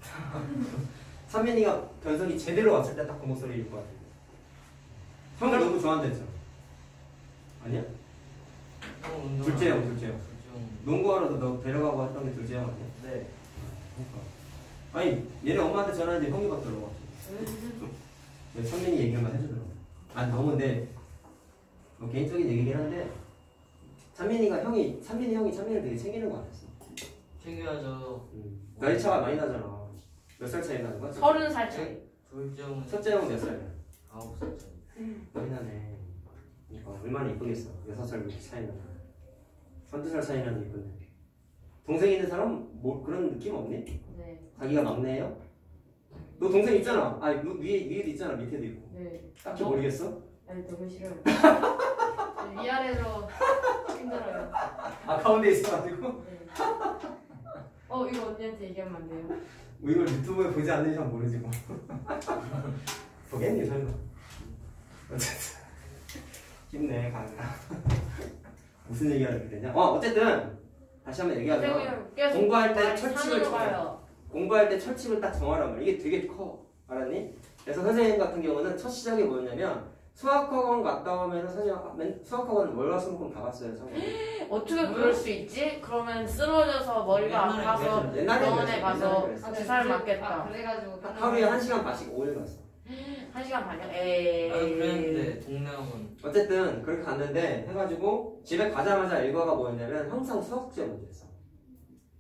찬빈이가 변성이 제대로 왔을 때 딱 그 목소리일 것 같아. 형을 너무 좋아한다 아니야? 형 운동. 둘째 형, 둘째 형. 둘째 형. 농구하러도 너 데려가고 했던 게 둘째 형 아니야? 네. 아니 얘네 엄마한테 전화했는데 형이 받더라고. 찬빈이 얘기만 해주더라고. 아 너무 근데 뭐 개인적인 얘기긴 한데 찬민이가 형이 찬민이 형이 찬민이를 되게 챙기는 것 같았어. 챙겨야죠. 음. 나이 차가 많이 나잖아. 몇 살 차이 나는 거야? 서른 살 차이. 둘째 형은 첫째 형은 몇 살이야? 아홉 살 차이. 많이 나네. 그러니까 얼마나 이쁘겠어. 여섯 살 차이 나면. 한두 살 차이 나는 이쁜데. 동생 있는 사람 뭐 그런 느낌 없니? 네. 자기가 막내예요? 너 동생 있잖아. 아 너 위에 위에도 있잖아. 밑에도 있고. 네. 딱히 어? 모르겠어? 아니 너무 싫어요. 위아래로 힘들어요. 아 가운데 있어가지고. 네. 어 이거 언니한테 얘기하면 안 돼요? 뭐 이걸 유튜브에 보지 않는 이상 모르지 뭐. 보겠니 설마. 어쨌든 힘내 강아. 무슨 얘기하는 되냐? 어 어쨌든 다시 한번 얘기하자. 선생님 계속 공부할 때 말이 철칙을 산으로 정해. 가요. 공부할 때 철칙을 딱 정하란 말이야. 이게 되게 커. 알았니? 그래서 선생님 같은 경우는 첫 시작이 뭐였냐면 수학학원 갔다 오면 사실 수학학원 월화수목금 다 갔어요. 참고로. 어떻게 그럴 수 있지? 그러면 쓰러져서 머리가 옛날에 아파서 그랬어. 옛날에 병원에 그랬어. 가서 옛날에 그랬어. 주사를 맞겠다. 아, 그래가지고 하루에 한 시간 반씩 오 일 갔어. 한 시간 반이요? 에이. 나도 그랬는데 동네 형은 어쨌든 그렇게 갔는데 해가지고 집에 가자마자 일과가 뭐였냐면 항상 수학 숙제 문제였어.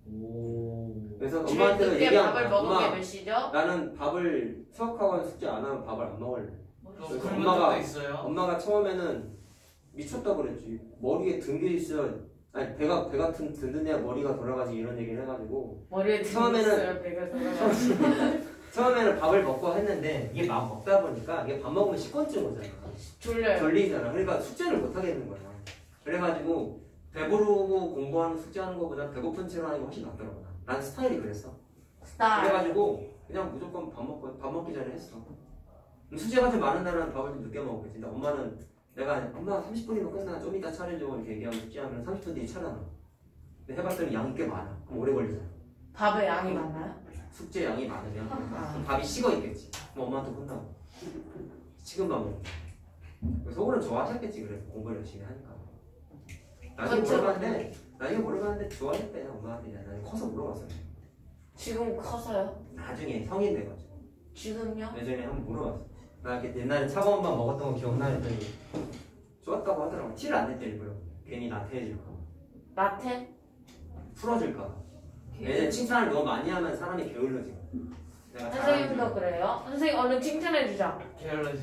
오. 그래서 제일 엄마한테 늦게 얘기한 밥을 거야. 먹은 엄마, 게 몇 시죠? 나는 밥을 수학학원 숙제 안 하면 밥을 안 먹을래. 그럼 그래서 그런 엄마가- 적도 있어요? 엄마가 처음에는 미쳤다 그랬지. 머리에 든 게 있어. 아니 배가 배 같은 든든해야 머리가 돌아가지 이런 얘기를 해가지고 머리에 처음에는- 들었어요. 배가 돌아가서. 처음에는 밥을 먹고 했는데 이게 막 먹다 보니까 이게 밥 먹으면 식곤증 오잖아. 졸려요. 졸리잖아. 그러니까 숙제를 못 하겠는 거야. 그래가지고 배부르고 공부하는 숙제하는 거보다 배고픈 채로 하는 게 훨씬 낫더라고. 난 스타일이 그랬어. 스타일. 그래가지고 그냥 무조건 밥 먹고 밥 먹기 전에 했어. 숙제가 좀 많은 날은 밥을 좀 늦게 먹었겠지. 근데 엄마는 내가 엄마 삼십 분이면 끝나 좀 이따 차려줘 이렇게 얘기하면 숙제하면 삼십 분 뒤에 차려놔. 근데 해봤더니 양이 꽤 많아. 그럼 오래 걸리잖아. 밥에 양이 많나요? 숙제 양이 많으면 아. 그럼 밥이 식어 있겠지. 그럼 엄마한테 혼나고 식은 밥 먹고. 속으로는 좋아하셨겠지. 그래 공부를 열심히 하니까. 나중에 그렇죠. 물어봤는데 나중에 물어봤는데 좋아했대 엄마한테. 나중에 커서 물어봤어요. 지금 커서요? 나중에 성인 돼가지고. 지금요? 예전에 한번 물어봤어. 나 이렇게 옛날에 차가운밥 먹었던 거 기억나 했더니 좋았다고 하더라고. 티를 안 냈대 일부러. 괜히 나태해질까 봐. 라테? 풀어질까 봐. 얘는 칭찬을 너무 많이 하면 사람이 게을러져. 내가 선생님도 잘하는 줄 그래요? 선생님 얼른 칭찬해주자. 게을러지.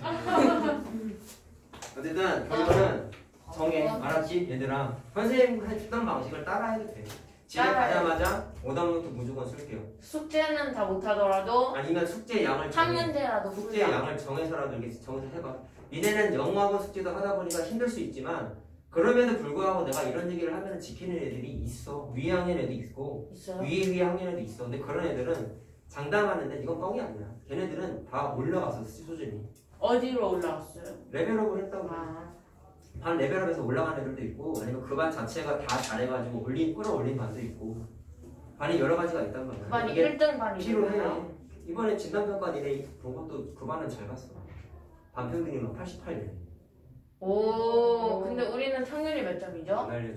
어쨌든 결론은 정해. 알았지? 얘들아. 선생님 했던 방식을 따라해도 돼. 집에 따라해. 가자마자 오답노트 무조건 쓸게요. 숙제는 다 못하더라도 아니면 숙제 양을 한 정해. 문제라도 숙제 풀자. 양을 정해서라도 이렇게 정해서 해봐. 니네는 영어학원 숙제도 하다 보니까 힘들 수 있지만 그럼에도 불구하고 내가 이런 얘기를 하면 지키는 애들이 있어. 위 학년 애도 있고 있어요? 위 위 학년 애도 있어. 근데 그런 애들은 장담하는데 이건 뻥이 아니야. 걔네들은 다 올라갔어 수준이. 어디로 올라갔어요? 레벨업을 했다고. 아, 반 레벨업에서 올라간 애들도 있고 아니면 그 반 자체가 다 잘해가지고 올린 끌어올린 반도 있고 반이 여러 가지가 있단 말이야. 그 반이 이게 일 등 반이 필요해. 있나요? 이번에 진단평가 니네 본 것도 그 반은 잘 봤어. 반 평균이면 팔십팔 점. 오, 근데 우리는 평균이 몇 점이죠? 안 알려줘.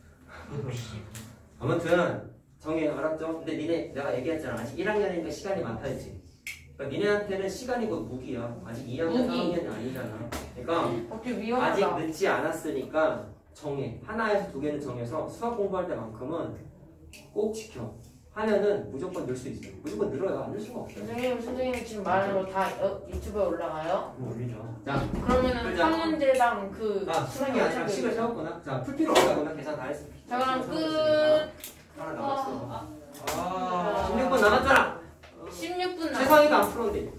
아무튼 정해 알았죠? 근데 니네 내가 얘기했잖아. 아직 일 학년이니까 시간이 많다 했지. 그러니까 니네한테는 시간이 곧 무기야. 아직 이 학년, 삼 무기. 학년이 아니잖아. 그러니까 어떻게 아직 위험하다. 늦지 않았으니까 정해. 하나에서 두 개는 정해서 수학 공부할 때만큼은 꼭 지켜. 하면은 무조건 늘 수 있어요. 무조건 늘어요. 안 늘 수가 없어요. 선생님, 선생님 지금 말한 거 다 어, 유튜브에 올라가요? 그럼 올리죠. 자, 그러면은 그러자. 한 문제당 그 아, 수능이 아니라 어차피- 식을 세웠구나. 자, 풀 필요 없다구나. 계산 다 했어. 자, 그럼 끝. 하나 남았어. 아. 십육 분 남았잖아. 십육 분 남. 최상위가 안 풀었는데.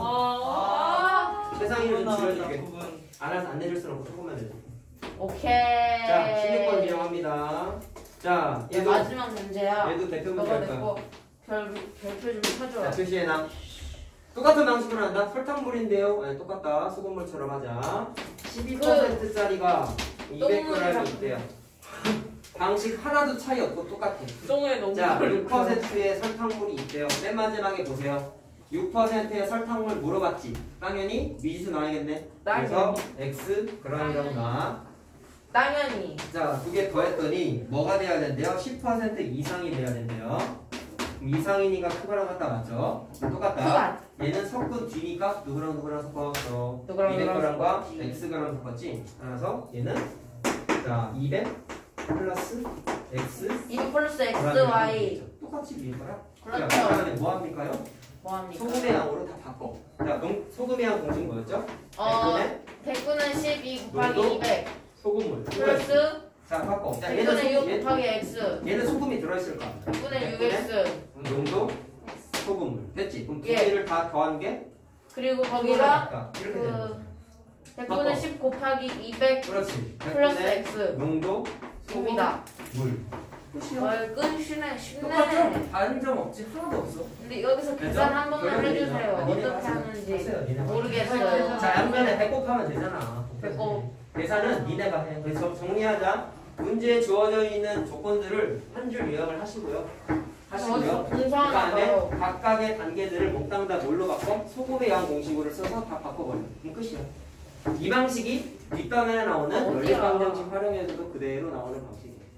아. 최상위를 좀 줄여줄게. 부분. 알아서 안 내줄 수는 없고 조금만 내줘. 오케이. 자, 십육 번 지정합니다. 자, 얘 얘도 마지막 문제야. 얘도 대표 문제 너가 할 거야. 내고 별 별표 좀 자, 쳐줘. 표시해놔. 똑같은 방식으로 한다. 설탕물인데요. 네, 똑같다. 소금물처럼 하자. 십이 퍼센트짜리가 이백 그램이 있대요. 방식 하나도 차이 없고 똑같아. 똥에 너무. 자, 육 퍼센트의 설탕물이 있대요. 맨 마지막에 보세요. 육 퍼센트의 설탕물 물어봤지. 당연히 미지수 나와야겠네. 그래서 x g이라고 나와. 당연히. 자, 두 개 더했더니 뭐가 돼야 된대요? 십 퍼센트 이상이 돼야 된대요. 그럼 이상이니까 크거랑 같다 맞죠? 똑같다. 그만. 얘는 섞은 뒤니까 누구랑 누구랑 섞었어? 누구랑 이백 누구랑 g과 섞었지. x g 섞었지? 따라서 얘는 자 이백 플러스 x 이거 플러스 x, g라는 y. 거죠. 똑같이 밀 거야. 그렇죠. 자, 그다음에 뭐 합니까요? 뭐 합니까? 소금의 양으로 다 바꿔. 자, 농, 소금의 양 공식 뭐였죠? 어, 백분의 백분의 십이 곱하기 농도? 이백 소금물. 플러스 자, 바꿔. 자, 얘는 백분의 육 소금, 얘, 곱하기 x 얘는 소금이 들어있을 거야. 백분의 육 x 농도 소금물. 됐지? 그럼 두 예. 개를 다 더한 게 그리고 소금을 거기가 바꿔. 이렇게 되는 거지. 그 백분의 바꿔. 십 곱하기 이백 그렇지. 플러스 백분의 x 농도 소금 입니다. 물. 끝이야. 월 끈시네 쉽네. 똑같죠? 다른 점 없지? 하나도 없어. 근데 여기서 계산 한 번만 결론이 해주세요. 나- 니네가 어떻게 하세요. 하는지 하세요, 니네가. 모르겠어요. 자, 양면에 배꼽하면 되잖아. 배꼽. 계산은 니네가 해. 그래서 정리하자. 문제에 주어져 있는 조건들을 한 줄 요약을 하시고요. 하시고요. 공사하나 그다음에 봐요. 각각의 단계들을 몽땅 다 뭘로 바꿔? 소금의 양 공식으로 써서 다 바꿔버려. 그럼 끝이야. 이 방식이 뒷단에 나오는 어디야? 연립방정식 활용해서도 그대로 나오는 방식이에요.